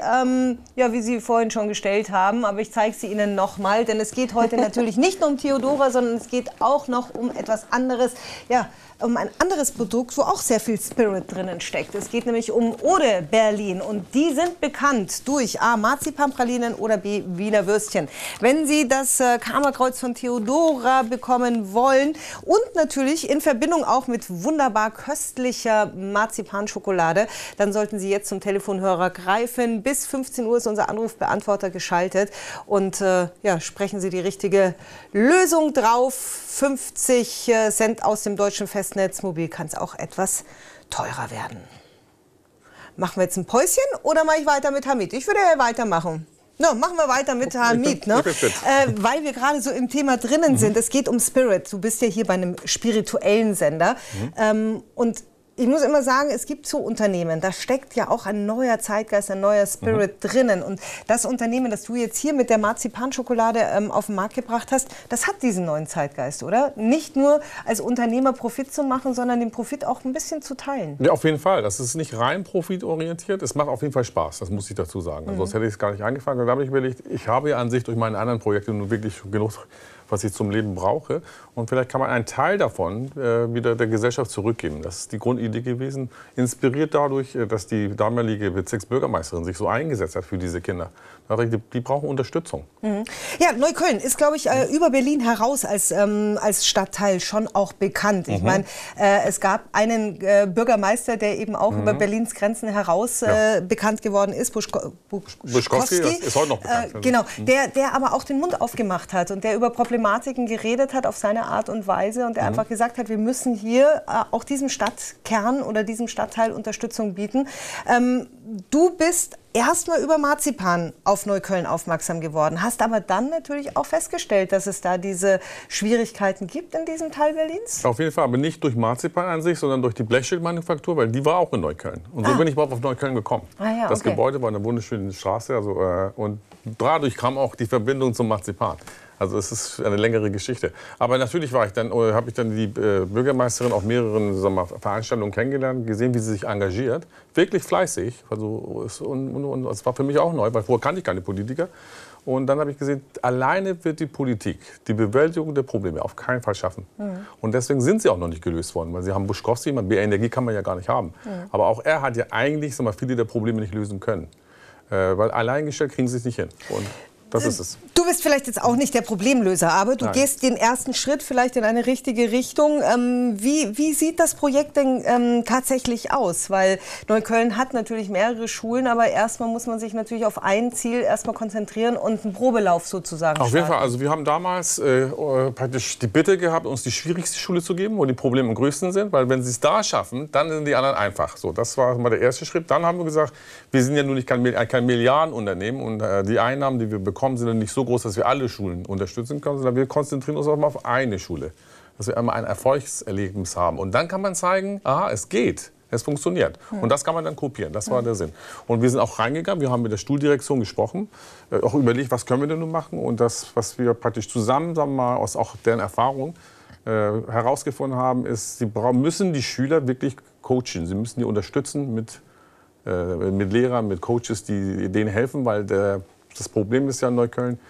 wie Sie vorhin schon gestellt haben, aber ich zeige sie Ihnen nochmal, denn es geht heute natürlich nicht nur um Theodora, sondern es geht auch noch um etwas anderes. Ja, um ein anderes Produkt, wo auch sehr viel Spirit drinnen steckt. Es geht nämlich um Ode Berlin und die sind bekannt durch A. Marzipanpralinen oder B. Wiener Würstchen. Wenn Sie das Karma-Kreuz von Theodora bekommen wollen und natürlich in Verbindung auch mit wunderbar köstlicher Marzipanschokolade, dann sollten Sie jetzt zum Telefonhörer greifen. Bis 15 Uhr ist unser Anrufbeantworter geschaltet und sprechen Sie die richtige Lösung drauf. 50 Cent aus dem deutschen Festnetz. Mobil kann es auch etwas teurer werden. Machen wir jetzt ein Päuschen oder mache ich weiter mit Hamid? Ich würde ja weitermachen. No, machen wir weiter mit Hamid, ne? Weil wir gerade so im Thema drinnen sind. Es geht um Spirit. Du bist ja hier bei einem spirituellen Sender. Und ich muss immer sagen, es gibt so Unternehmen, da steckt ja auch ein neuer Zeitgeist, ein neuer Spirit drinnen. Und das Unternehmen, das du jetzt hier mit der Marzipanschokolade auf den Markt gebracht hast, das hat diesen neuen Zeitgeist, oder? Nicht nur als Unternehmer Profit zu machen, sondern den Profit auch ein bisschen zu teilen. Ja, auf jeden Fall. Das ist nicht rein profitorientiert. Es macht auf jeden Fall Spaß, das muss ich dazu sagen. Sonst hätte ich es gar nicht angefangen. Und da habe ich überlegt, ich habe ja an sich durch meine anderen Projekte nun wirklich genug, was ich zum Leben brauche. Und vielleicht kann man einen Teil davon wieder der Gesellschaft zurückgeben. Das ist die Grundidee gewesen, inspiriert dadurch, dass die damalige Bezirksbürgermeisterin sich so eingesetzt hat für diese Kinder. Die brauchen Unterstützung. Ja, Neukölln ist, glaube ich, über Berlin heraus als Stadtteil schon auch bekannt. Ich meine, es gab einen Bürgermeister, der eben auch über Berlins Grenzen heraus bekannt geworden ist, Buschkowski, ist heute noch bekannt. Genau, der aber auch den Mund aufgemacht hat und der über Problematiken geredet hat auf seine Art und Weise und der einfach gesagt hat, wir müssen hier auch diesem Stadtkern oder diesem Stadtteil Unterstützung bieten. Du bist erstmal über Marzipan auf Neukölln aufmerksam geworden, hast aber dann natürlich auch festgestellt, dass es da diese Schwierigkeiten gibt in diesem Teil Berlins? Auf jeden Fall, aber nicht durch Marzipan an sich, sondern durch die Blechschildmanufaktur, weil die war auch in Neukölln. Und so bin ich überhaupt auf Neukölln gekommen. Das Gebäude war eine wunderschöne Straße und dadurch kam auch die Verbindung zum Marzipan. Also es ist eine längere Geschichte. Aber natürlich habe ich dann die Bürgermeisterin auf mehreren Veranstaltungen kennengelernt, gesehen, wie sie sich engagiert. Wirklich fleißig. Also, und das war für mich auch neu, weil vorher kannte ich keine Politiker. Und dann habe ich gesehen, alleine wird die Politik die Bewältigung der Probleme auf keinen Fall schaffen. Und deswegen sind sie auch noch nicht gelöst worden. Weil sie haben Buschkowski, BR-Energie kann man ja gar nicht haben. Aber auch er hat ja eigentlich viele der Probleme nicht lösen können. Weil alleingestellt kriegen sie es nicht hin. Und das ist es. Du bist vielleicht jetzt auch nicht der Problemlöser, aber du gehst den ersten Schritt vielleicht in eine richtige Richtung. Wie sieht das Projekt denn tatsächlich aus? Weil Neukölln hat natürlich mehrere Schulen, aber erstmal muss man sich natürlich auf ein Ziel erstmal konzentrieren und einen Probelauf sozusagen Auf jeden Fall. Also wir haben damals praktisch die Bitte gehabt, uns die schwierigste Schule zu geben, wo die Probleme am größten sind, weil wenn sie es da schaffen, dann sind die anderen einfach. So, das war mal der erste Schritt. Dann haben wir gesagt, wir sind ja nun nicht kein Milliardenunternehmen und die Einnahmen, die wir bekommen, sind dann nicht so groß, dass wir alle Schulen unterstützen können, sondern wir konzentrieren uns auch mal auf eine Schule, dass wir einmal ein Erfolgserlebnis haben. Und dann kann man zeigen, aha, es geht, es funktioniert. Und das kann man dann kopieren, das war der Sinn. Und wir sind auch reingegangen, wir haben mit der Schuldirektion gesprochen, auch überlegt, was können wir denn nun machen. Und das, was wir praktisch zusammen, sagen wir mal, aus auch deren Erfahrung herausgefunden haben, ist, müssen die Schüler wirklich coachen, sie müssen die unterstützen mit Lehrern, mit Coaches, die denen helfen, weil das Problem ist ja in Neukölln,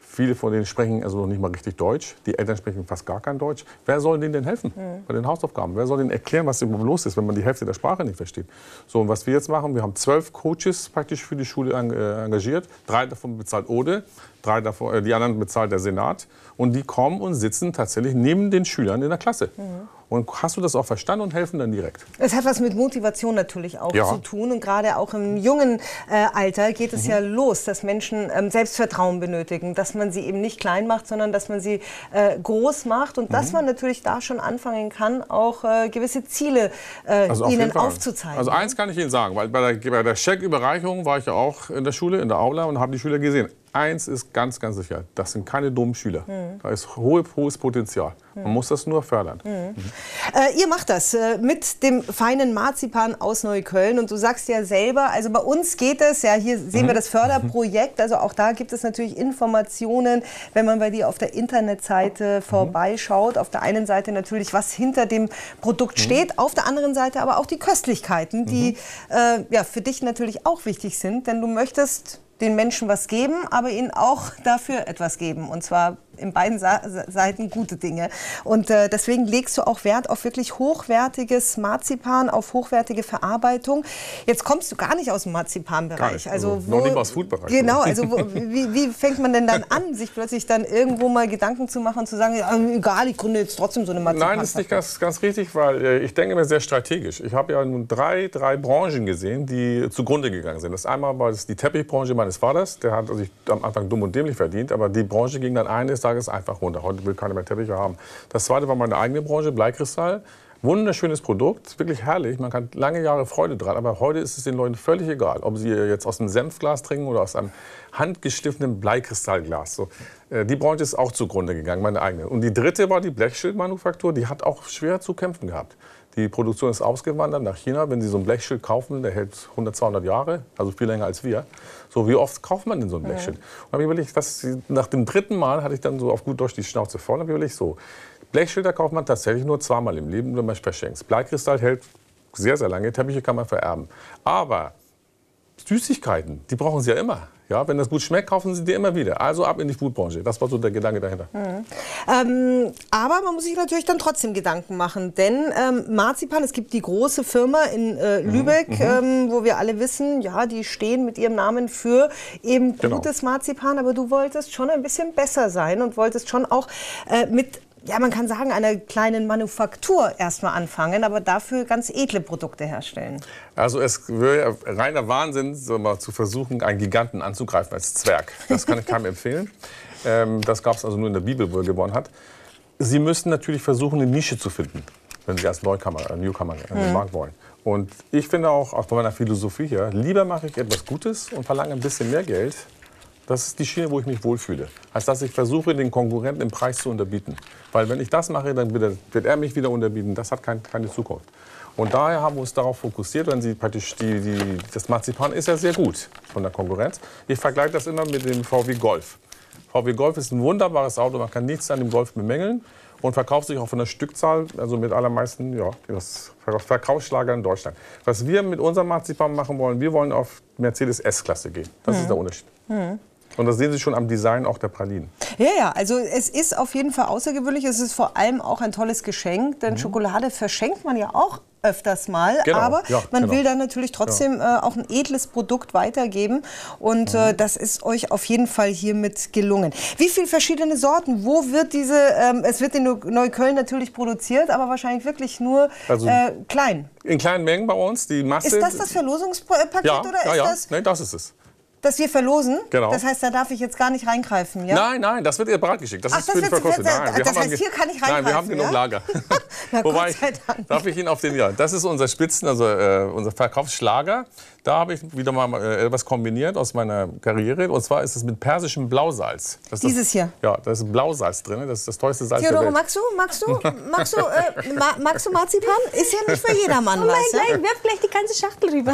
Viele von denen sprechen also noch nicht mal richtig Deutsch. Die Eltern sprechen fast gar kein Deutsch. Wer soll denen denn helfen bei den Hausaufgaben? Wer soll denen erklären, was überhaupt los ist, wenn man die Hälfte der Sprache nicht versteht? So, und was wir jetzt machen, wir haben 12 Coaches praktisch für die Schule engagiert. 3 davon bezahlt Ode, 3 davon, die anderen bezahlt der Senat. Und die kommen und sitzen tatsächlich neben den Schülern in der Klasse. Und hast du das auch verstanden und helfen dann direkt? Es hat was mit Motivation natürlich auch zu tun. Und gerade auch im jungen Alter geht es ja los, dass Menschen Selbstvertrauen benötigen. Dass man sie eben nicht klein macht, sondern dass man sie groß macht. Und dass man natürlich da schon anfangen kann, auch gewisse Ziele ihnen aufzuzeigen. Also eins kann ich Ihnen sagen, weil bei der Schecküberreichung war ich ja auch in der Schule, in der Aula und habe die Schüler gesehen. Eins ist ganz, ganz sicher, das sind keine dummen Schüler. Da ist hohes Potenzial. Man muss das nur fördern. Ihr macht das mit dem feinen Marzipan aus Neukölln. Und du sagst ja selber, also bei uns geht es, ja, hier sehen wir das Förderprojekt, also auch da gibt es natürlich Informationen, wenn man bei dir auf der Internetseite vorbeischaut. Auf der einen Seite natürlich, was hinter dem Produkt steht, auf der anderen Seite aber auch die Köstlichkeiten, die ja, für dich natürlich auch wichtig sind, denn du möchtest den Menschen was geben, aber ihnen auch dafür etwas geben. Und zwar in beiden Seiten gute Dinge. Und deswegen legst du auch Wert auf wirklich hochwertiges Marzipan, auf hochwertige Verarbeitung. Jetzt kommst du gar nicht aus dem Marzipanbereich. Also noch nicht mal aus dem Foodbereich. Genau, also wie fängt man denn dann an, sich plötzlich dann irgendwo mal Gedanken zu machen und zu sagen, ja, egal, ich gründe jetzt trotzdem so eine Marzipan. Nein, das ist nicht ganz richtig, weil ich denke mir sehr strategisch. Ich habe ja nun drei Branchen gesehen, die zugrunde gegangen sind. Das einmal war das die Teppichbranche meines Vaters. Der hat sich am Anfang dumm und dämlich verdient, aber die Branche ging dann eines Tages einfach runter. Heute will keiner mehr Teppiche haben. Das zweite war meine eigene Branche, Bleikristall. Wunderschönes Produkt, wirklich herrlich. Man kann lange Jahre Freude dran, aber heute ist es den Leuten völlig egal, ob sie jetzt aus einem Senfglas trinken oder aus einem handgeschliffenen Bleikristallglas. So, die Branche ist auch zugrunde gegangen, meine eigene. Und die dritte war die Blechschildmanufaktur, die hat auch schwer zu kämpfen gehabt. Die Produktion ist ausgewandert nach China. Wenn Sie so ein Blechschild kaufen, der hält 100, 200 Jahre, also viel länger als wir. So, wie oft kauft man denn so ein Blechschild? Und habe ich überlegt, nach dem dritten Mal hatte ich dann so auf gut Deutsch die Schnauze voll. Und habe ich überlegt, so, Blechschilder kauft man tatsächlich nur zweimal im Leben, wenn man verschenkt. Bleikristall hält sehr, sehr lange, Teppiche kann man vererben. Aber Süßigkeiten, die brauchen Sie ja immer. Ja, wenn das gut schmeckt, kaufen Sie die immer wieder. Also ab in die Foodbranche. Das war so der Gedanke dahinter. Aber man muss sich natürlich dann trotzdem Gedanken machen. Denn Marzipan, es gibt die große Firma in Lübeck, wo wir alle wissen, ja, die stehen mit ihrem Namen für eben gutes Marzipan. Aber du wolltest schon ein bisschen besser sein und wolltest schon auch mit, ja, man kann sagen, einer kleinen Manufaktur erstmal anfangen, aber dafür ganz edle Produkte herstellen. Also es wäre reiner Wahnsinn, so mal zu versuchen, einen Giganten anzugreifen als Zwerg. Das kann ich keinem empfehlen. Das gab es also nur in der Bibel, wo er gewonnen hat. Sie müssen natürlich versuchen, eine Nische zu finden, wenn Sie als Newcomer an den Markt wollen. Und ich finde auch von meiner Philosophie her, lieber mache ich etwas Gutes und verlange ein bisschen mehr Geld. Das ist die Schiene, wo ich mich wohlfühle. Als dass ich versuche, den Konkurrenten im Preis zu unterbieten. Weil wenn ich das mache, dann wird er mich wieder unterbieten. Das hat keine Zukunft. Und daher haben wir uns darauf fokussiert, wenn Sie praktisch das Marzipan ist ja sehr gut von der Konkurrenz. Ich vergleiche das immer mit dem VW Golf. VW Golf ist ein wunderbares Auto, man kann nichts an dem Golf bemängeln und verkauft sich auch von der Stückzahl, also mit allermeisten, ja, das Verkaufsschlager in Deutschland. Was wir mit unserem Marzipan machen wollen, wir wollen auf Mercedes S-Klasse gehen. Das ist der Unterschied. Und das sehen Sie schon am Design auch der Pralinen. Ja, ja, also es ist auf jeden Fall außergewöhnlich. Es ist vor allem auch ein tolles Geschenk, denn Schokolade verschenkt man ja auch öfters mal. Genau, aber ja, man will dann natürlich trotzdem auch ein edles Produkt weitergeben. Und das ist euch auf jeden Fall hiermit gelungen. Wie viele verschiedene Sorten? Wo wird diese, es wird in Neukölln natürlich produziert, aber wahrscheinlich wirklich nur klein. In kleinen Mengen bei uns. Die Masse. Ist das Verlosungspaket oder ist das? Nein, das ist es. Dass wir verlosen? Genau. Das heißt, da darf ich jetzt gar nicht reingreifen, ja? Nein, das wird ihr bereitgeschickt. Das ist für die Verkostung. Nein, das heißt, hier kann ich reingreifen, Nein, wir haben genug Lager. Na, Wobei, Gott sei Dank. darf ich Ihnen auf den, das ist unser unser Verkaufsschlager. Da habe ich wieder mal etwas kombiniert aus meiner Karriere. Und zwar ist es mit persischem Blausalz. Dieses hier? Ja, da ist Blausalz drin. Das ist das teuerste Salz Theodore, der Welt. magst du Marzipan? Ist ja nicht für jedermann was. Nein, wirf gleich die ganze Schachtel rüber.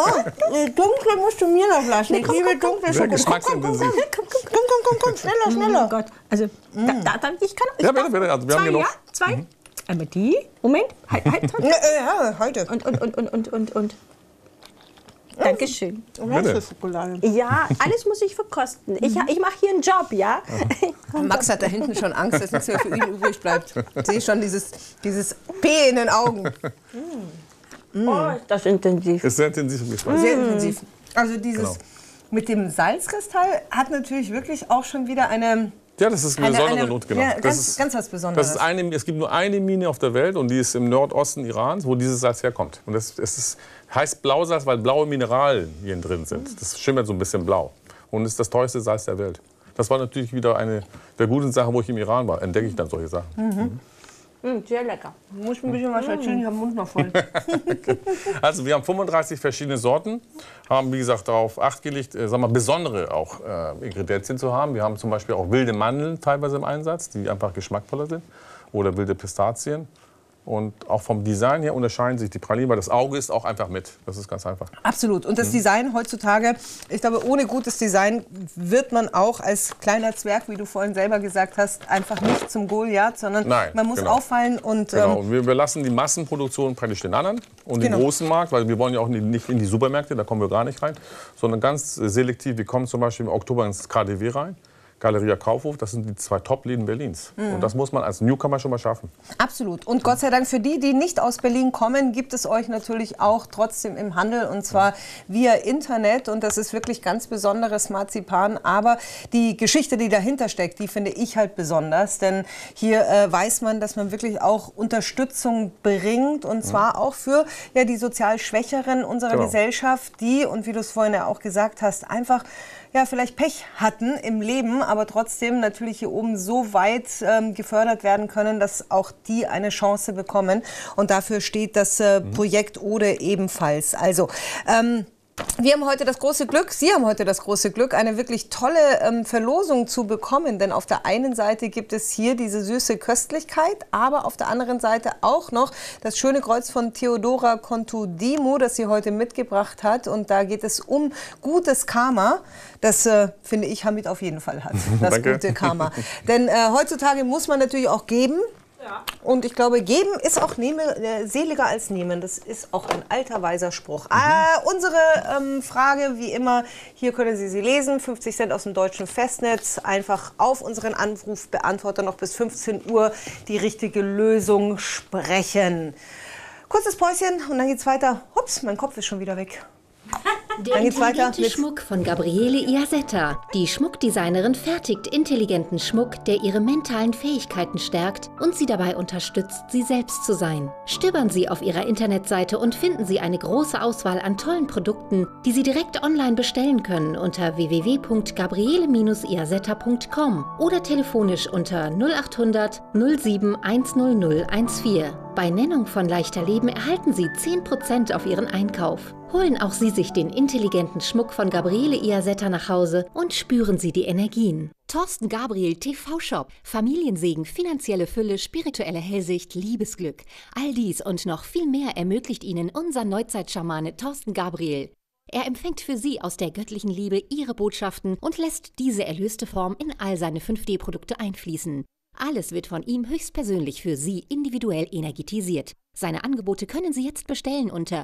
Dunkle musst du mir noch lassen. Ich liebe dunkle Sehr Schokolade. geschmacksintensiv. Komm, schneller. Oh Gott, also ich kann. Ja, bitte. Also, wir haben genug. Ja, zwei. Einmal die. Moment, halt. Ja, heute. Und. Dankeschön. Schokolade. Ja, alles muss ich verkosten. Ich mache hier einen Job, ja? Max hat da hinten schon Angst, dass nichts mehr für ihn übrig bleibt. Ich sehe schon dieses P in den Augen. Oh, das ist intensiv. Ist sehr intensiv. Sehr intensiv. Also dieses mit dem Salzkristall hat natürlich wirklich auch schon wieder eine... Ja, das ist eine besondere Note, genau. Ja, das ist ganz was Besonderes. es gibt nur eine Mine auf der Welt und die ist im Nordosten Irans, wo dieses Salz herkommt. Und heißt Blausalz, weil blaue Mineralien hier drin sind. Das schimmert so ein bisschen blau und ist das teuerste Salz der Welt. Das war natürlich wieder eine der guten Sachen, wo ich im Iran war. Entdecke ich dann solche Sachen. Sehr lecker. Ich muss ein bisschen was erzählen, ich habe den Mund noch voll. Also wir haben 35 verschiedene Sorten, haben wie gesagt darauf Acht gelegt, besondere auch Ingredienzien zu haben. Wir haben zum Beispiel auch wilde Mandeln teilweise im Einsatz, die einfach geschmackvoller sind, oder wilde Pistazien. Und auch vom Design her unterscheiden sich die Pralinen, weil das Auge ist auch einfach mit. Das ist ganz einfach. Absolut. Und das Design heutzutage, ich glaube, ohne gutes Design wird man auch als kleiner Zwerg, wie du vorhin selber gesagt hast, einfach nicht zum Goliath, sondern man muss auffallen. Und, und wir überlassen die Massenproduktion praktisch den anderen und den großen Markt, weil wir wollen ja auch nicht in die Supermärkte, da kommen wir gar nicht rein, sondern ganz selektiv. Wir kommen zum Beispiel im Oktober ins KaDeWe rein. Galeria Kaufhof, das sind die 2 Top-Läden Berlins. Und das muss man als Newcomer schon mal schaffen. Absolut. Und Gott sei Dank für die, die nicht aus Berlin kommen, gibt es euch natürlich auch trotzdem im Handel. Und zwar via Internet. Und das ist wirklich ganz besonderes Marzipan. Aber die Geschichte, die dahinter steckt, die finde ich halt besonders. Denn hier weiß man, dass man wirklich auch Unterstützung bringt. Und zwar auch für die sozial Schwächeren unserer Gesellschaft, die, und wie du es vorhin ja auch gesagt hast, einfach vielleicht Pech hatten im Leben, aber trotzdem natürlich hier oben so weit gefördert werden können, dass auch die eine Chance bekommen. Und dafür steht das Projekt Ode ebenfalls. Also wir haben heute das große Glück, Sie haben heute das große Glück, eine wirklich tolle Verlosung zu bekommen. Denn auf der einen Seite gibt es hier diese süße Köstlichkeit, aber auf der anderen Seite auch noch das schöne Kreuz von Theodora Kontudimu, das sie heute mitgebracht hat. Und da geht es um gutes Karma. Das, finde ich, Hamid auf jeden Fall hat, das gute Karma. Denn heutzutage muss man natürlich auch geben. Ja. Und ich glaube, geben ist auch seliger als nehmen. Das ist auch ein alter, weiser Spruch. Unsere Frage, wie immer, hier können Sie lesen. 50 Cent aus dem deutschen Festnetz. Einfach auf unseren Anrufbeantworter noch bis 15 Uhr die richtige Lösung sprechen. Kurzes Päuschen und dann geht's weiter. Hups, mein Kopf ist schon wieder weg. Der intelligente Schmuck von Gabriele Iasetta. Die Schmuckdesignerin fertigt intelligenten Schmuck, der ihre mentalen Fähigkeiten stärkt und sie dabei unterstützt, sie selbst zu sein. Stöbern Sie auf ihrer Internetseite und finden Sie eine große Auswahl an tollen Produkten, die Sie direkt online bestellen können unter www.gabriele-iasetta.com oder telefonisch unter 0800 07 10014. Bei Nennung von Leichter Leben erhalten Sie 10% auf Ihren Einkauf. Holen auch Sie sich den intelligenten Schmuck von Gabriele Iasetta nach Hause und spüren Sie die Energien. Thorsten Gabriel TV-Shop. Familiensegen, finanzielle Fülle, spirituelle Hellsicht, Liebesglück. All dies und noch viel mehr ermöglicht Ihnen unser Neuzeitschamane Thorsten Gabriel. Er empfängt für Sie aus der göttlichen Liebe Ihre Botschaften und lässt diese erlöste Form in all seine 5D-Produkte einfließen. Alles wird von ihm höchstpersönlich für Sie individuell energetisiert. Seine Angebote können Sie jetzt bestellen unter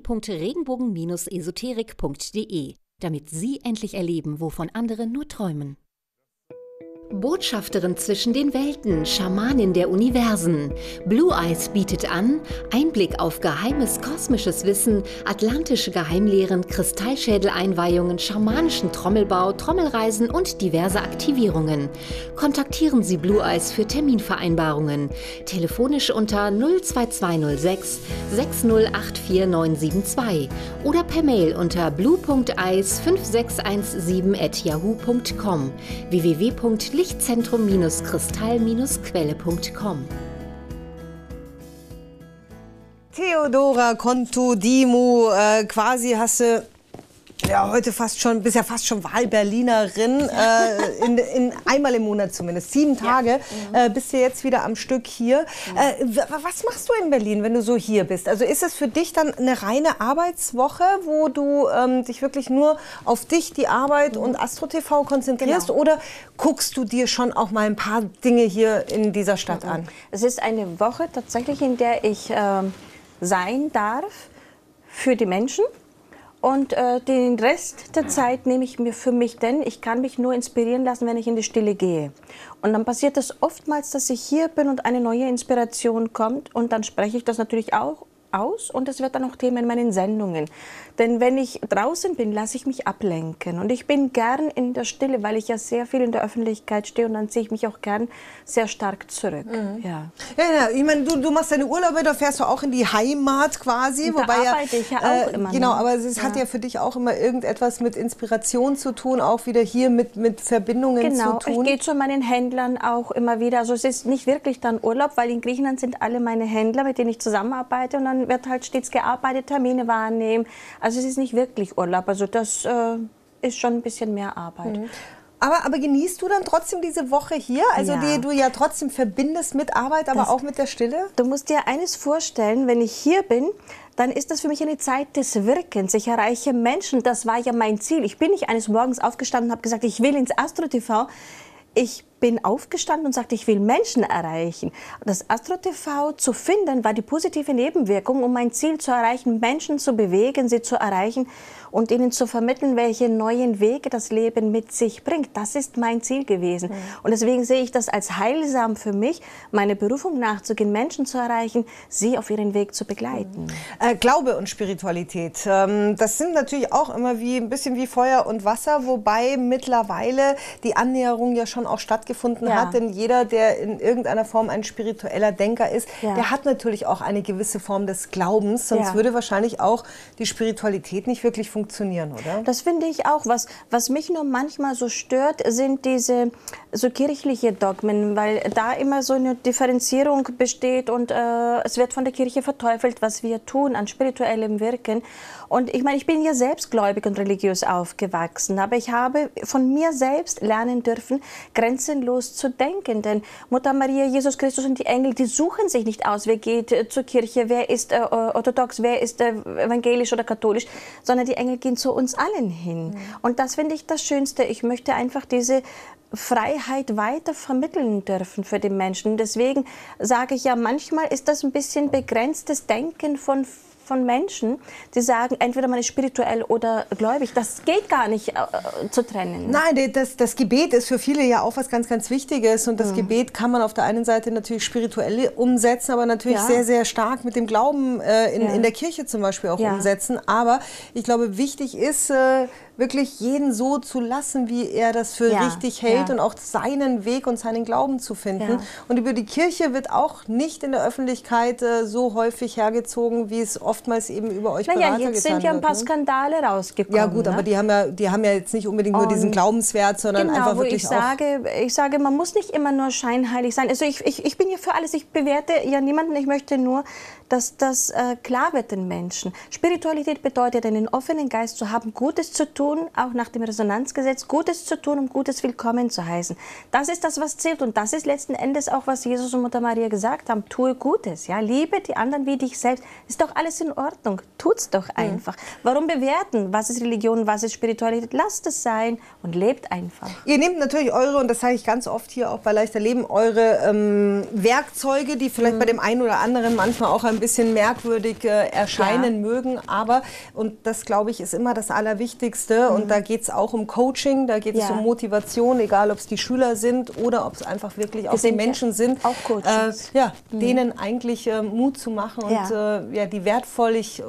www.regenbogen-esoterik.de, damit Sie endlich erleben, wovon andere nur träumen. Botschafterin zwischen den Welten, Schamanin der Universen. Blue Eyes bietet an Einblick auf geheimes kosmisches Wissen, atlantische Geheimlehren, Kristallschädeleinweihungen, schamanischen Trommelbau, Trommelreisen und diverse Aktivierungen. Kontaktieren Sie Blue Eyes für Terminvereinbarungen. Telefonisch unter 02206 6084972 oder per Mail unter blue.eis5617@yahoo.com. www.lichtzentrum-kristall-quelle.com. Theodora Kontudimu, quasi hast du heute bist ja fast schon Wahlberlinerin, einmal im Monat zumindest, 7 Tage bist du jetzt wieder am Stück hier. Was machst du in Berlin, wenn du so hier bist? Also ist es für dich dann eine reine Arbeitswoche, wo du dich wirklich nur auf dich, die Arbeit und Astro TV konzentrierst, oder guckst du dir schon auch mal ein paar Dinge hier in dieser Stadt an? Es ist eine Woche tatsächlich, in der ich sein darf für die Menschen. Und den Rest der Zeit nehme ich mir für mich, denn ich kann mich nur inspirieren lassen, wenn ich in die Stille gehe. Und dann passiert es oftmals, dass ich hier bin und eine neue Inspiration kommt und dann spreche ich das natürlich auch aus und es wird dann auch Thema in meinen Sendungen. Denn wenn ich draußen bin, lasse ich mich ablenken. Und ich bin gern in der Stille, weil ich ja sehr viel in der Öffentlichkeit stehe und dann ziehe ich mich auch gern sehr stark zurück. Ja. Ja, ich meine, du machst deine Urlaube, da fährst du auch in die Heimat quasi. Und da arbeite ich ja auch immer. Genau, aber es hat ja für dich auch immer irgendetwas mit Inspiration zu tun, auch wieder hier mit Verbindungen zu tun. Genau, ich gehe zu meinen Händlern auch immer wieder. Also es ist nicht wirklich dann Urlaub, weil in Griechenland sind alle meine Händler, mit denen ich zusammenarbeite und dann wird halt stets gearbeitet, Termine wahrnehmen. Also es ist nicht wirklich Urlaub, also das ist schon ein bisschen mehr Arbeit. Aber genießt du dann trotzdem diese Woche hier, also die du ja trotzdem verbindest mit Arbeit, aber auch mit der Stille? Du musst dir eines vorstellen, wenn ich hier bin, dann ist das für mich eine Zeit des Wirkens. Ich erreiche Menschen, das war ja mein Ziel. Ich bin nicht eines Morgens aufgestanden und habe gesagt, ich will ins Astro TV. Ich bin aufgestanden und sagte, ich will Menschen erreichen. Das Astro TV zu finden, war die positive Nebenwirkung, um mein Ziel zu erreichen, Menschen zu bewegen, sie zu erreichen und ihnen zu vermitteln, welche neuen Wege das Leben mit sich bringt. Das ist mein Ziel gewesen. Und deswegen sehe ich das als heilsam für mich, meine Berufung nachzugehen, Menschen zu erreichen, sie auf ihren Weg zu begleiten. Glaube und Spiritualität, das sind natürlich auch immer ein bisschen wie Feuer und Wasser, wobei mittlerweile die Annäherung ja schon auch stattgefunden hat, denn jeder, der in irgendeiner Form ein spiritueller Denker ist, der hat natürlich auch eine gewisse Form des Glaubens, sonst würde wahrscheinlich auch die Spiritualität nicht wirklich funktionieren, oder? Das finde ich auch. Was mich nur manchmal so stört, sind diese so kirchliche Dogmen, weil da immer so eine Differenzierung besteht und es wird von der Kirche verteufelt, was wir tun an spirituellem Wirken. Und ich meine, ich bin ja selbst gläubig und religiös aufgewachsen, aber ich habe von mir selbst lernen dürfen, grenzenlos zu denken. Denn Mutter Maria, Jesus Christus und die Engel, die suchen sich nicht aus, wer geht zur Kirche, wer ist orthodox, wer ist evangelisch oder katholisch, sondern die Engel gehen zu uns allen hin. Und das finde ich das Schönste. Ich möchte einfach diese Freiheit weiter vermitteln dürfen für die Menschen. Deswegen sage ich ja, manchmal ist das ein bisschen begrenztes Denken von Menschen, die sagen, entweder man ist spirituell oder gläubig. Das geht gar nicht zu trennen. Nein, das Gebet ist für viele ja auch was ganz, ganz Wichtiges. Und das Gebet kann man auf der einen Seite natürlich spirituell umsetzen, aber natürlich sehr, sehr stark mit dem Glauben in der Kirche zum Beispiel auch umsetzen. Aber ich glaube, wichtig ist, wirklich jeden so zu lassen, wie er das für richtig hält und auch seinen Weg und seinen Glauben zu finden. Und über die Kirche wird auch nicht in der Öffentlichkeit so häufig hergezogen, wie es oftmals eben über euch Berater getan wird. Jetzt sind ja ein paar Skandale rausgekommen. Ja gut, aber die haben ja jetzt nicht unbedingt nur diesen Glaubenswert, sondern einfach wirklich ich sage, man muss nicht immer nur scheinheilig sein. Also ich bin ja für alles, ich bewerte ja niemanden, ich möchte nur, dass das klar wird den Menschen. Spiritualität bedeutet, einen offenen Geist zu haben, Gutes zu tun, auch nach dem Resonanzgesetz, Gutes zu tun, um Gutes willkommen zu heißen. Das ist das, was zählt und das ist letzten Endes auch, was Jesus und Mutter Maria gesagt haben. Tue Gutes, ja, liebe die anderen wie dich selbst. Ist doch alles in Ordnung, tut's doch einfach. Warum bewerten, was ist Religion, was ist Spiritualität? Lasst es sein und lebt einfach. Ihr nehmt natürlich eure, und das sage ich ganz oft hier auch bei Leichter Leben, eure Werkzeuge, die vielleicht bei dem einen oder anderen manchmal auch ein bisschen merkwürdig erscheinen mögen, aber, und das glaube ich ist immer das Allerwichtigste, und da geht es auch um Coaching, da geht es um Motivation, egal ob es die Schüler sind oder ob es einfach wirklich auch die Menschen sind, auch Coaches. Denen eigentlich Mut zu machen und die Wertvolligkeit,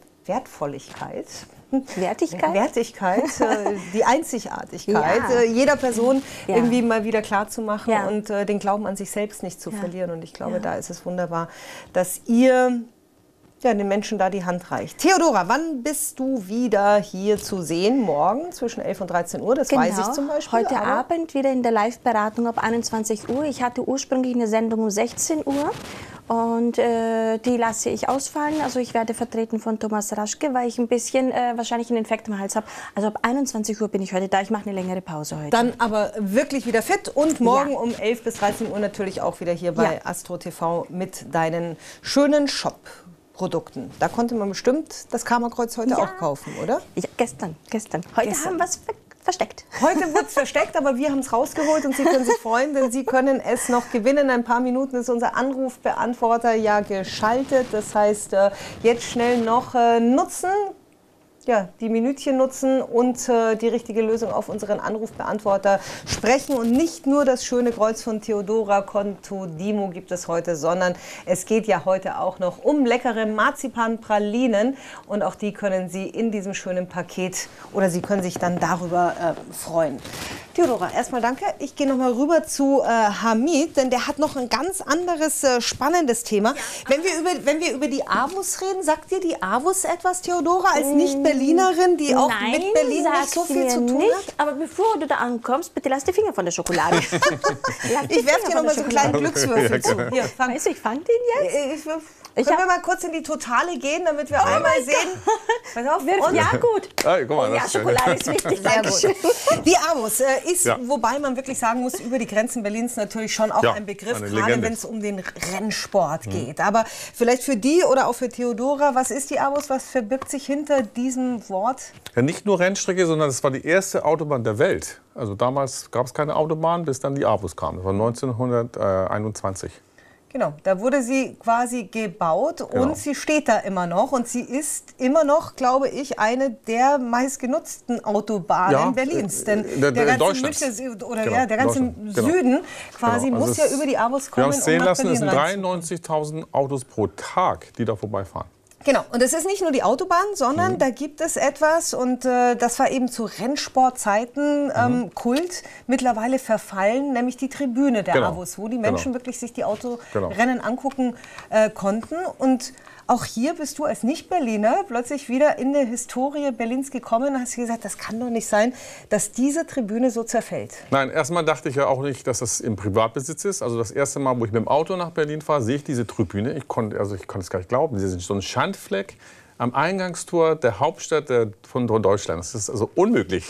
die Einzigartigkeit jeder Person irgendwie mal wieder klar zu machen und den Glauben an sich selbst nicht zu verlieren. Und ich glaube, da ist es wunderbar, dass ihr den Menschen da die Hand reicht. Theodora, wann bist du wieder hier zu sehen? Morgen zwischen 11 und 13 Uhr, das weiß ich zum Beispiel. Heute Abend wieder in der Live-Beratung ab 21 Uhr. Ich hatte ursprünglich eine Sendung um 16 Uhr. Und die lasse ich ausfallen. Also ich werde vertreten von Thomas Raschke, weil ich ein bisschen wahrscheinlich einen Infekt im Hals habe. Also ab 21 Uhr bin ich heute da. Ich mache eine längere Pause heute. Dann aber wirklich wieder fit. Und morgen um 11 bis 13 Uhr natürlich auch wieder hier bei Astro TV mit deinen schönen Shop-Produkten. Da konnte man bestimmt das Karma-Kreuz heute auch kaufen, oder? Ja, gestern. Heute haben wir es versteckt. Heute wird es versteckt, aber wir haben es rausgeholt und Sie können sich freuen, denn Sie können es noch gewinnen. In ein paar Minuten ist unser Anrufbeantworter ja geschaltet. Das heißt, jetzt schnell noch nutzen. ja, die Minütchen nutzen und die richtige Lösung auf unseren Anrufbeantworter sprechen. Und nicht nur das schöne Kreuz von Theodora Contodimo gibt es heute, sondern es geht ja heute auch noch um leckere Marzipanpralinen. Und auch die können Sie in diesem schönen Paket oder Sie können sich dann darüber freuen. Theodora, erstmal danke. Ich gehe noch mal rüber zu Hamid, denn der hat noch ein ganz anderes spannendes Thema. Ja. Wenn wir über die Avus reden, sagt dir die Avus etwas, Theodora, als Nicht-Berlinerin, die auch mit Berlin nicht so viel zu tun hat? Aber bevor du da ankommst, bitte lass die Finger von der Schokolade. Ich werfe dir noch mal so einen kleinen Glückswürfel zu. Hier, fang. Weißt du, ich fang den jetzt. Können wir mal kurz in die Totale gehen, damit wir einmal sehen. Pass auf. Ja, gut. Ah, guck mal, ja, Schokolade ist wichtig. Sehr gut. Die Avus ist, wobei man wirklich sagen muss, über die Grenzen Berlins natürlich schon auch ein Begriff, gerade wenn es um den Rennsport geht. Aber vielleicht für die oder auch für Theodora, was ist die Avus? Was verbirgt sich hinter diesem Wort? Ja, nicht nur Rennstrecke, sondern es war die erste Autobahn der Welt. Also damals gab es keine Autobahn, bis dann die Avus kam. Das war 1921. Genau, da wurde sie quasi gebaut und sie steht da immer noch. Und sie ist immer noch, glaube ich, eine der meistgenutzten Autobahnen Berlins. Denn der ganze München, oder der ganze Süden quasi muss ja über die Avus kommen. Wir haben es sehen lassen, es sind 93.000 Autos pro Tag, die da vorbeifahren. Genau, und es ist nicht nur die Autobahn, sondern da gibt es etwas, und das war eben zu Rennsportzeiten Kult, mittlerweile verfallen, nämlich die Tribüne der Avus, wo die Menschen wirklich sich die Autorennen angucken konnten. Und auch hier bist du als Nicht-Berliner plötzlich wieder in der Historie Berlins gekommen und hast gesagt, das kann doch nicht sein, dass diese Tribüne so zerfällt. Nein, erstmal dachte ich ja auch nicht, dass das im Privatbesitz ist. Also das erste Mal, wo ich mit dem Auto nach Berlin fahre, sehe ich diese Tribüne. Ich konnte es gar nicht glauben. Sie sind so ein Schandfleck am Eingangstor der Hauptstadt von Deutschland. Das ist also unmöglich.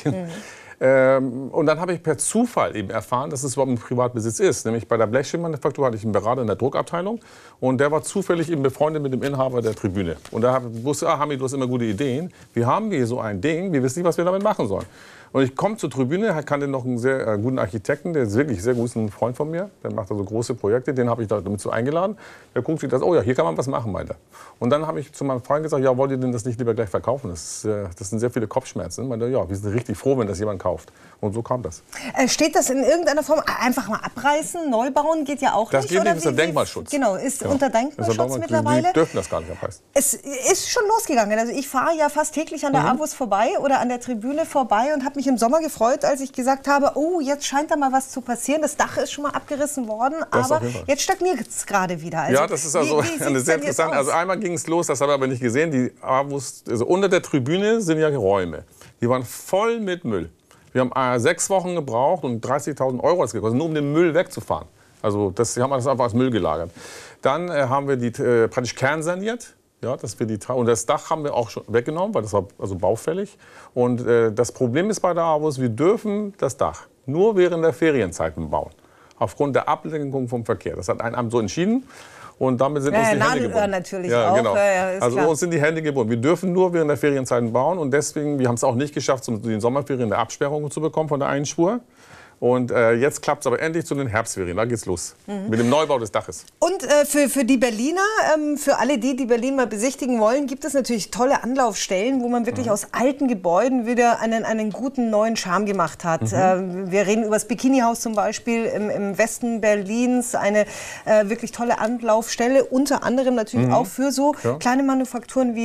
Und dann habe ich per Zufall eben erfahren, dass es überhaupt ein Privatbesitz ist. Nämlich bei der Blechschirmmanufaktur hatte ich einen Berater in der Druckabteilung und der war zufällig eben befreundet mit dem Inhaber der Tribüne. Und da wusste ich, Hamid, du hast immer gute Ideen. Wir haben hier so ein Ding, wir wissen nicht, was wir damit machen sollen. Und ich komme zur Tribüne, kannte noch einen sehr guten Architekten, der ist wirklich sehr gut, ist ein Freund von mir, der macht also große Projekte, den habe ich damit so eingeladen. Der guckt sich das, oh ja, hier kann man was machen, meinte er. Und dann habe ich zu meinem Freund gesagt, ja, wollt ihr denn das nicht lieber gleich verkaufen? Das sind sehr viele Kopfschmerzen. Meinte, ja, wir sind richtig froh, wenn das jemand kauft. Und so kam das. Steht das in irgendeiner Form, einfach mal abreißen, neu bauen geht ja auch das nicht? Das geht nicht, ist der Denkmalschutz. Genau, ist unter Denkmalschutz mittlerweile. Die dürfen das gar nicht abreißen. Es ist schon losgegangen. Also ich fahre ja fast täglich an der Avus vorbei oder an der Tribüne vorbei und habe mich im Sommer gefreut, als ich gesagt habe, oh, jetzt scheint da mal was zu passieren. Das Dach ist schon mal abgerissen worden, aber jetzt stagniert es gerade wieder. Also, ja, das ist also eine sehr interessante. Also einmal ging es los, das habe ich aber nicht gesehen. Die Avus, also unter der Tribüne sind ja Räume. Die waren voll mit Müll. Wir haben 6 Wochen gebraucht und 30.000 € das gekostet, nur um den Müll wegzufahren. Also die haben das einfach als Müll gelagert. Dann haben wir die praktisch kernsaniert. Ja, und das Dach haben wir auch schon weggenommen, weil das war also baufällig. Und das Problem ist bei der Avus, wir dürfen das Dach nur während der Ferienzeiten bauen. Aufgrund der Ablenkung vom Verkehr. Das hat ein Amt so entschieden. Und damit sind uns die Hände gebunden. Natürlich auch. Genau. Also klar. uns sind die Hände gebunden. Wir dürfen nur während der Ferienzeiten bauen. Und deswegen, wir haben es auch nicht geschafft, zu den Sommerferien eine Absperrung zu bekommen von der Einspur. Und jetzt klappt es aber endlich zu den Herbstferien. Da geht's los. Mit dem Neubau des Daches. Und für die Berliner, für alle die Berlin mal besichtigen wollen, gibt es natürlich tolle Anlaufstellen, wo man wirklich aus alten Gebäuden wieder einen guten neuen Charme gemacht hat. Wir reden über das Bikini-Haus zum Beispiel im Westen Berlins. Eine wirklich tolle Anlaufstelle. Unter anderem natürlich auch für so kleine Manufakturen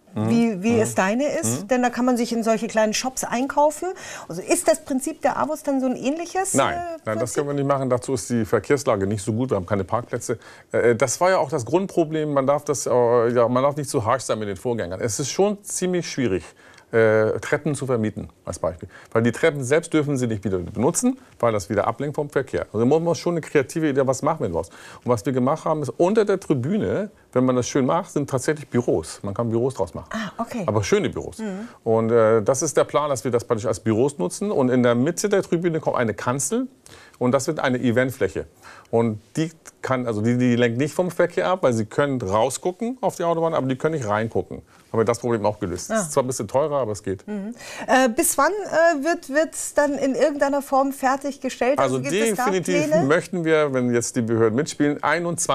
wie es deine ist, denn da kann man sich in solche kleinen Shops einkaufen. Also ist das Prinzip der Avus dann so ein ähnliches? Nein, das können wir nicht machen. Dazu ist die Verkehrslage nicht so gut. Wir haben keine Parkplätze. Das war ja auch das Grundproblem. Man darf nicht zu harsch sein mit den Vorgängern. Es ist schon ziemlich schwierig, Treppen zu vermieten, als Beispiel. Weil die Treppen selbst dürfen sie nicht wieder benutzen, weil das wieder ablenkt vom Verkehr. Also da muss man schon eine kreative Idee, was machen wir daraus. Und was wir gemacht haben, ist unter der Tribüne, wenn man das schön macht, sind tatsächlich Büros. Man kann Büros draus machen. Ah, okay. Aber schöne Büros. Und das ist der Plan, dass wir das praktisch als Büros nutzen. Und in der Mitte der Tribüne kommt eine Kanzel. Und das wird eine Eventfläche. Und die lenkt nicht vom Verkehr ab, weil sie können rausgucken auf die Autobahn, aber die können nicht reingucken. Haben wir das Problem auch gelöst. Es ist zwar ein bisschen teurer, aber es geht. Bis wann wird es dann in irgendeiner Form fertiggestellt? Also definitiv möchten wir, wenn jetzt die Behörden mitspielen,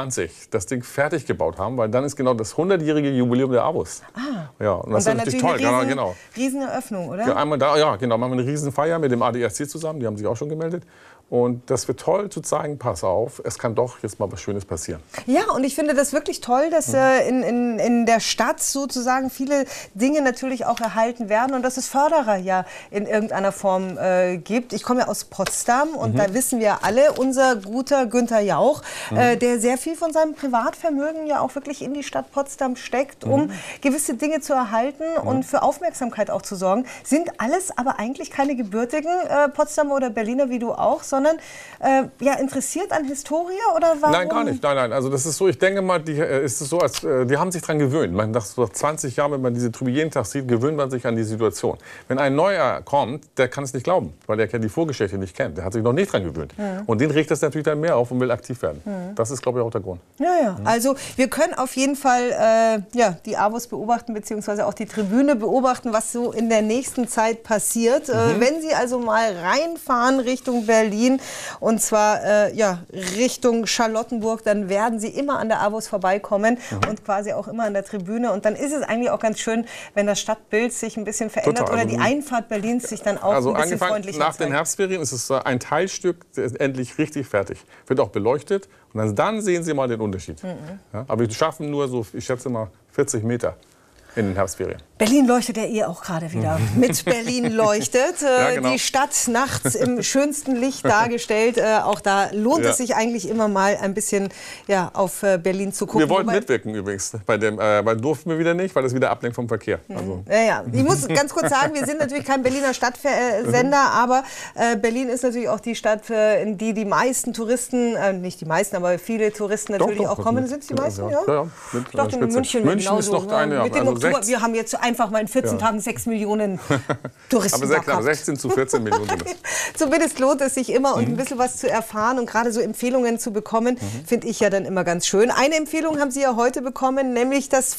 21 das Ding fertig gebaut haben, weil dann ist genau das 100-jährige Jubiläum der AWUS. Ja, und das ist natürlich toll. Genau. Rieseneröffnung, oder? Ja, einmal da, ja, genau. Machen wir eine Riesenfeier mit dem ADAC zusammen. Die haben sich auch schon gemeldet. Und das wird toll zu zeigen, pass auf, es kann doch jetzt mal was Schönes passieren. Ja, und ich finde das wirklich toll, dass in der Stadt sozusagen viele Dinge natürlich auch erhalten werden und dass es Förderer ja in irgendeiner Form gibt. Ich komme ja aus Potsdam und da wissen wir alle, unser guter Günther Jauch, der sehr viel von seinem Privatvermögen ja auch wirklich in die Stadt Potsdam steckt, um gewisse Dinge zu erhalten und für Aufmerksamkeit auch zu sorgen. Sind alles aber eigentlich keine gebürtigen Potsdamer oder Berliner wie du auch, sondern interessiert an Historie oder warum? Nein, gar nicht. Nein. Also das ist so, ich denke mal, die haben sich daran gewöhnt. Nach 20 Jahren, wenn man diese Tribüne jeden Tag sieht, gewöhnt man sich an die Situation. Wenn ein Neuer kommt, der kann es nicht glauben, weil der die Vorgeschichte nicht kennt. Der hat sich noch nicht daran gewöhnt. Und den regt das natürlich dann mehr auf und will aktiv werden. Das ist, glaube ich, auch der Grund. Ja. Also wir können auf jeden Fall die AWUS beobachten, beziehungsweise auch die Tribüne beobachten, was so in der nächsten Zeit passiert. Wenn Sie also mal reinfahren Richtung Berlin, und zwar Richtung Charlottenburg, dann werden Sie immer an der AWUS vorbeikommen und quasi auch immer an der Tribüne. Und dann ist es eigentlich auch ganz schön, wenn das Stadtbild sich ein bisschen verändert oder die Einfahrt Berlins sich dann auch ein bisschen freundlicher nach den Herbstferien ist es ein Teilstück, das ist endlich richtig fertig. Wird auch beleuchtet und dann sehen Sie mal den Unterschied. Ja, aber wir schaffen nur so, ich schätze mal, 40 Meter in den Herbstferien. Berlin leuchtet ja auch gerade wieder. Mit Berlin leuchtet. Ja, genau. Die Stadt nachts im schönsten Licht dargestellt. Auch da lohnt es sich eigentlich immer mal ein bisschen auf Berlin zu gucken. Wir wollten mitwirken übrigens. Weil durften wir wieder nicht, weil das wieder ablenkt vom Verkehr. Also. Ich muss ganz kurz sagen, wir sind natürlich kein Berliner Stadtsender, aber Berlin ist natürlich auch die Stadt, in die die meisten Touristen, nicht die meisten, aber viele Touristen natürlich auch kommen. Sind es die meisten? Ja. Ich dachte, in München ist noch eine. Wir haben jetzt einfach mal in 14 Tagen 6 Millionen Touristen. Aber sehr klar, 16 zu 14 Millionen sind es. Zumindest lohnt es sich immer, und ein bisschen was zu erfahren und gerade so Empfehlungen zu bekommen, finde ich ja dann immer ganz schön. Eine Empfehlung haben Sie ja heute bekommen, nämlich das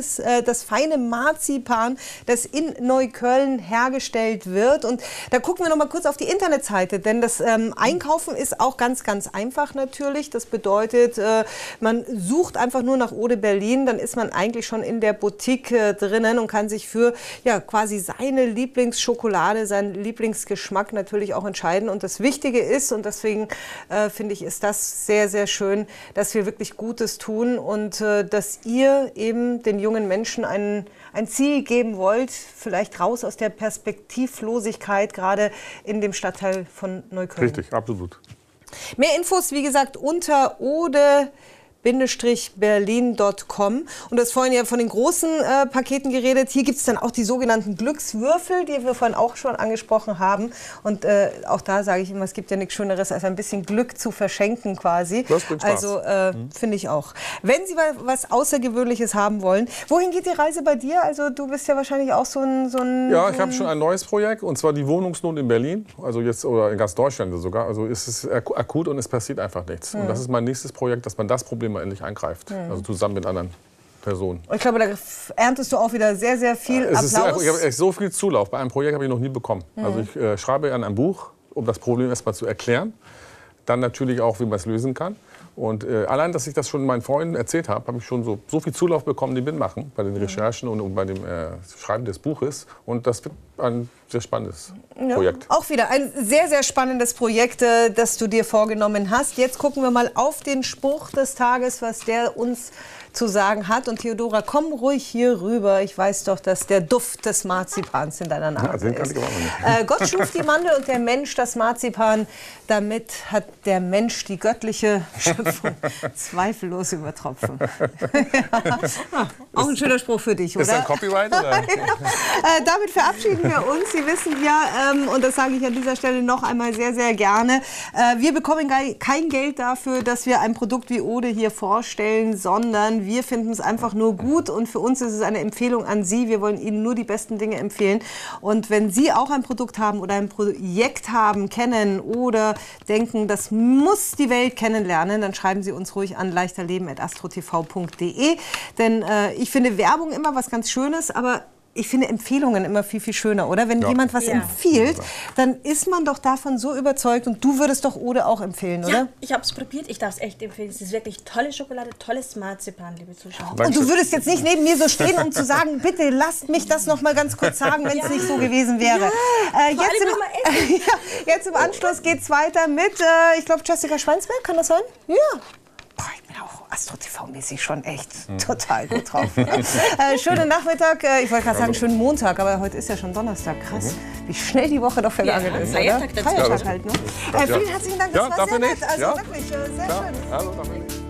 feine Marzipan, das in Neukölln hergestellt wird. Und da gucken wir noch mal kurz auf die Internetseite, denn das Einkaufen ist auch ganz, ganz einfach natürlich. Das bedeutet, man sucht einfach nur nach Ode Berlin, dann ist man eigentlich schon in der Boutique drinnen und kann sich für quasi seine Lieblingsschokolade, seinen Lieblingsgeschmack natürlich auch entscheiden. Und das Wichtige ist, und deswegen finde ich, ist das sehr, sehr schön, dass wir wirklich Gutes tun und dass ihr eben den jungen Menschen ein Ziel geben wollt, vielleicht raus aus der Perspektivlosigkeit, gerade in dem Stadtteil von Neukölln. Richtig, absolut. Mehr Infos, wie gesagt, unter ode-berlin.com. Und du hast vorhin ja von den großen Paketen geredet. Hier gibt es dann auch die sogenannten Glückswürfel, die wir vorhin auch schon angesprochen haben. Und auch da sage ich immer, es gibt ja nichts Schöneres, als ein bisschen Glück zu verschenken quasi. Das bringt Spaß. Also finde ich auch. Wenn Sie was Außergewöhnliches haben wollen, wohin geht die Reise bei dir? Also du bist ja wahrscheinlich auch so ein Ja, ich habe schon ein neues Projekt, und zwar die Wohnungsnot in Berlin. Also jetzt, oder in ganz Deutschland sogar. Also ist es akut und es passiert einfach nichts. Und das ist mein nächstes Projekt, dass man das Problem mal endlich eingreift. Also zusammen mit anderen Personen. Ich glaube, da erntest du auch wieder sehr, sehr viel Applaus. Ich habe so viel Zulauf. Bei einem Projekt habe ich noch nie bekommen. Also ich schreibe an einem Buch, um das Problem erstmal zu erklären. Dann natürlich auch, wie man es lösen kann. Und allein, dass ich das schon meinen Freunden erzählt habe, habe ich schon so viel Zulauf bekommen, die mitmachen bei den Recherchen und bei dem Schreiben des Buches. Und das wird ein sehr spannendes Projekt. Auch wieder ein sehr, sehr spannendes Projekt, das du dir vorgenommen hast. Jetzt gucken wir mal auf den Spruch des Tages, was der uns zu sagen hat. Und Theodora, komm ruhig hier rüber. Ich weiß doch, dass der Duft des Marzipans in deiner Nase ist. Gott schuf die Mandel und der Mensch das Marzipan. Damit hat der Mensch die göttliche Schöpfung zweifellos übertroffen. Auch ein schöner Spruch für dich, oder? Ist das ein Copyright? Oder? Damit verabschieden wir für uns. Sie wissen ja, und das sage ich an dieser Stelle noch einmal sehr, sehr gerne, wir bekommen kein Geld dafür, dass wir ein Produkt wie Ode hier vorstellen, sondern wir finden es einfach nur gut und für uns ist es eine Empfehlung an Sie. Wir wollen Ihnen nur die besten Dinge empfehlen. Und wenn Sie auch ein Produkt haben oder ein Projekt haben, kennen oder denken, das muss die Welt kennenlernen, dann schreiben Sie uns ruhig an leichterleben@astrotv.de. Denn ich finde Werbung immer was ganz Schönes, aber ich finde Empfehlungen immer viel, viel schöner, oder? Wenn jemand was empfiehlt, dann ist man doch davon so überzeugt. Und du würdest doch Ode auch empfehlen, oder? Ja, ich habe es probiert. Ich darf es echt empfehlen. Es ist wirklich tolle Schokolade, tolles Marzipan, liebe Zuschauer. Und du würdest jetzt nicht neben mir so stehen, um zu sagen, bitte lasst mich das noch mal ganz kurz sagen, wenn es nicht so gewesen wäre. Jetzt im Anschluss geht es weiter mit, ich glaube, Jessica Schweinsberg, kann das sein? Ja. Boah, ich bin auch Astro-TV-mäßig schon echt total gut drauf. Schönen Nachmittag, ich wollte gerade sagen, schönen Montag, aber heute ist ja schon Donnerstag. Krass, wie schnell die Woche doch vergangen ist, oder? Feiertag halt, ne? Vielen herzlichen Dank, das war sehr nett. Also wirklich, sehr schön.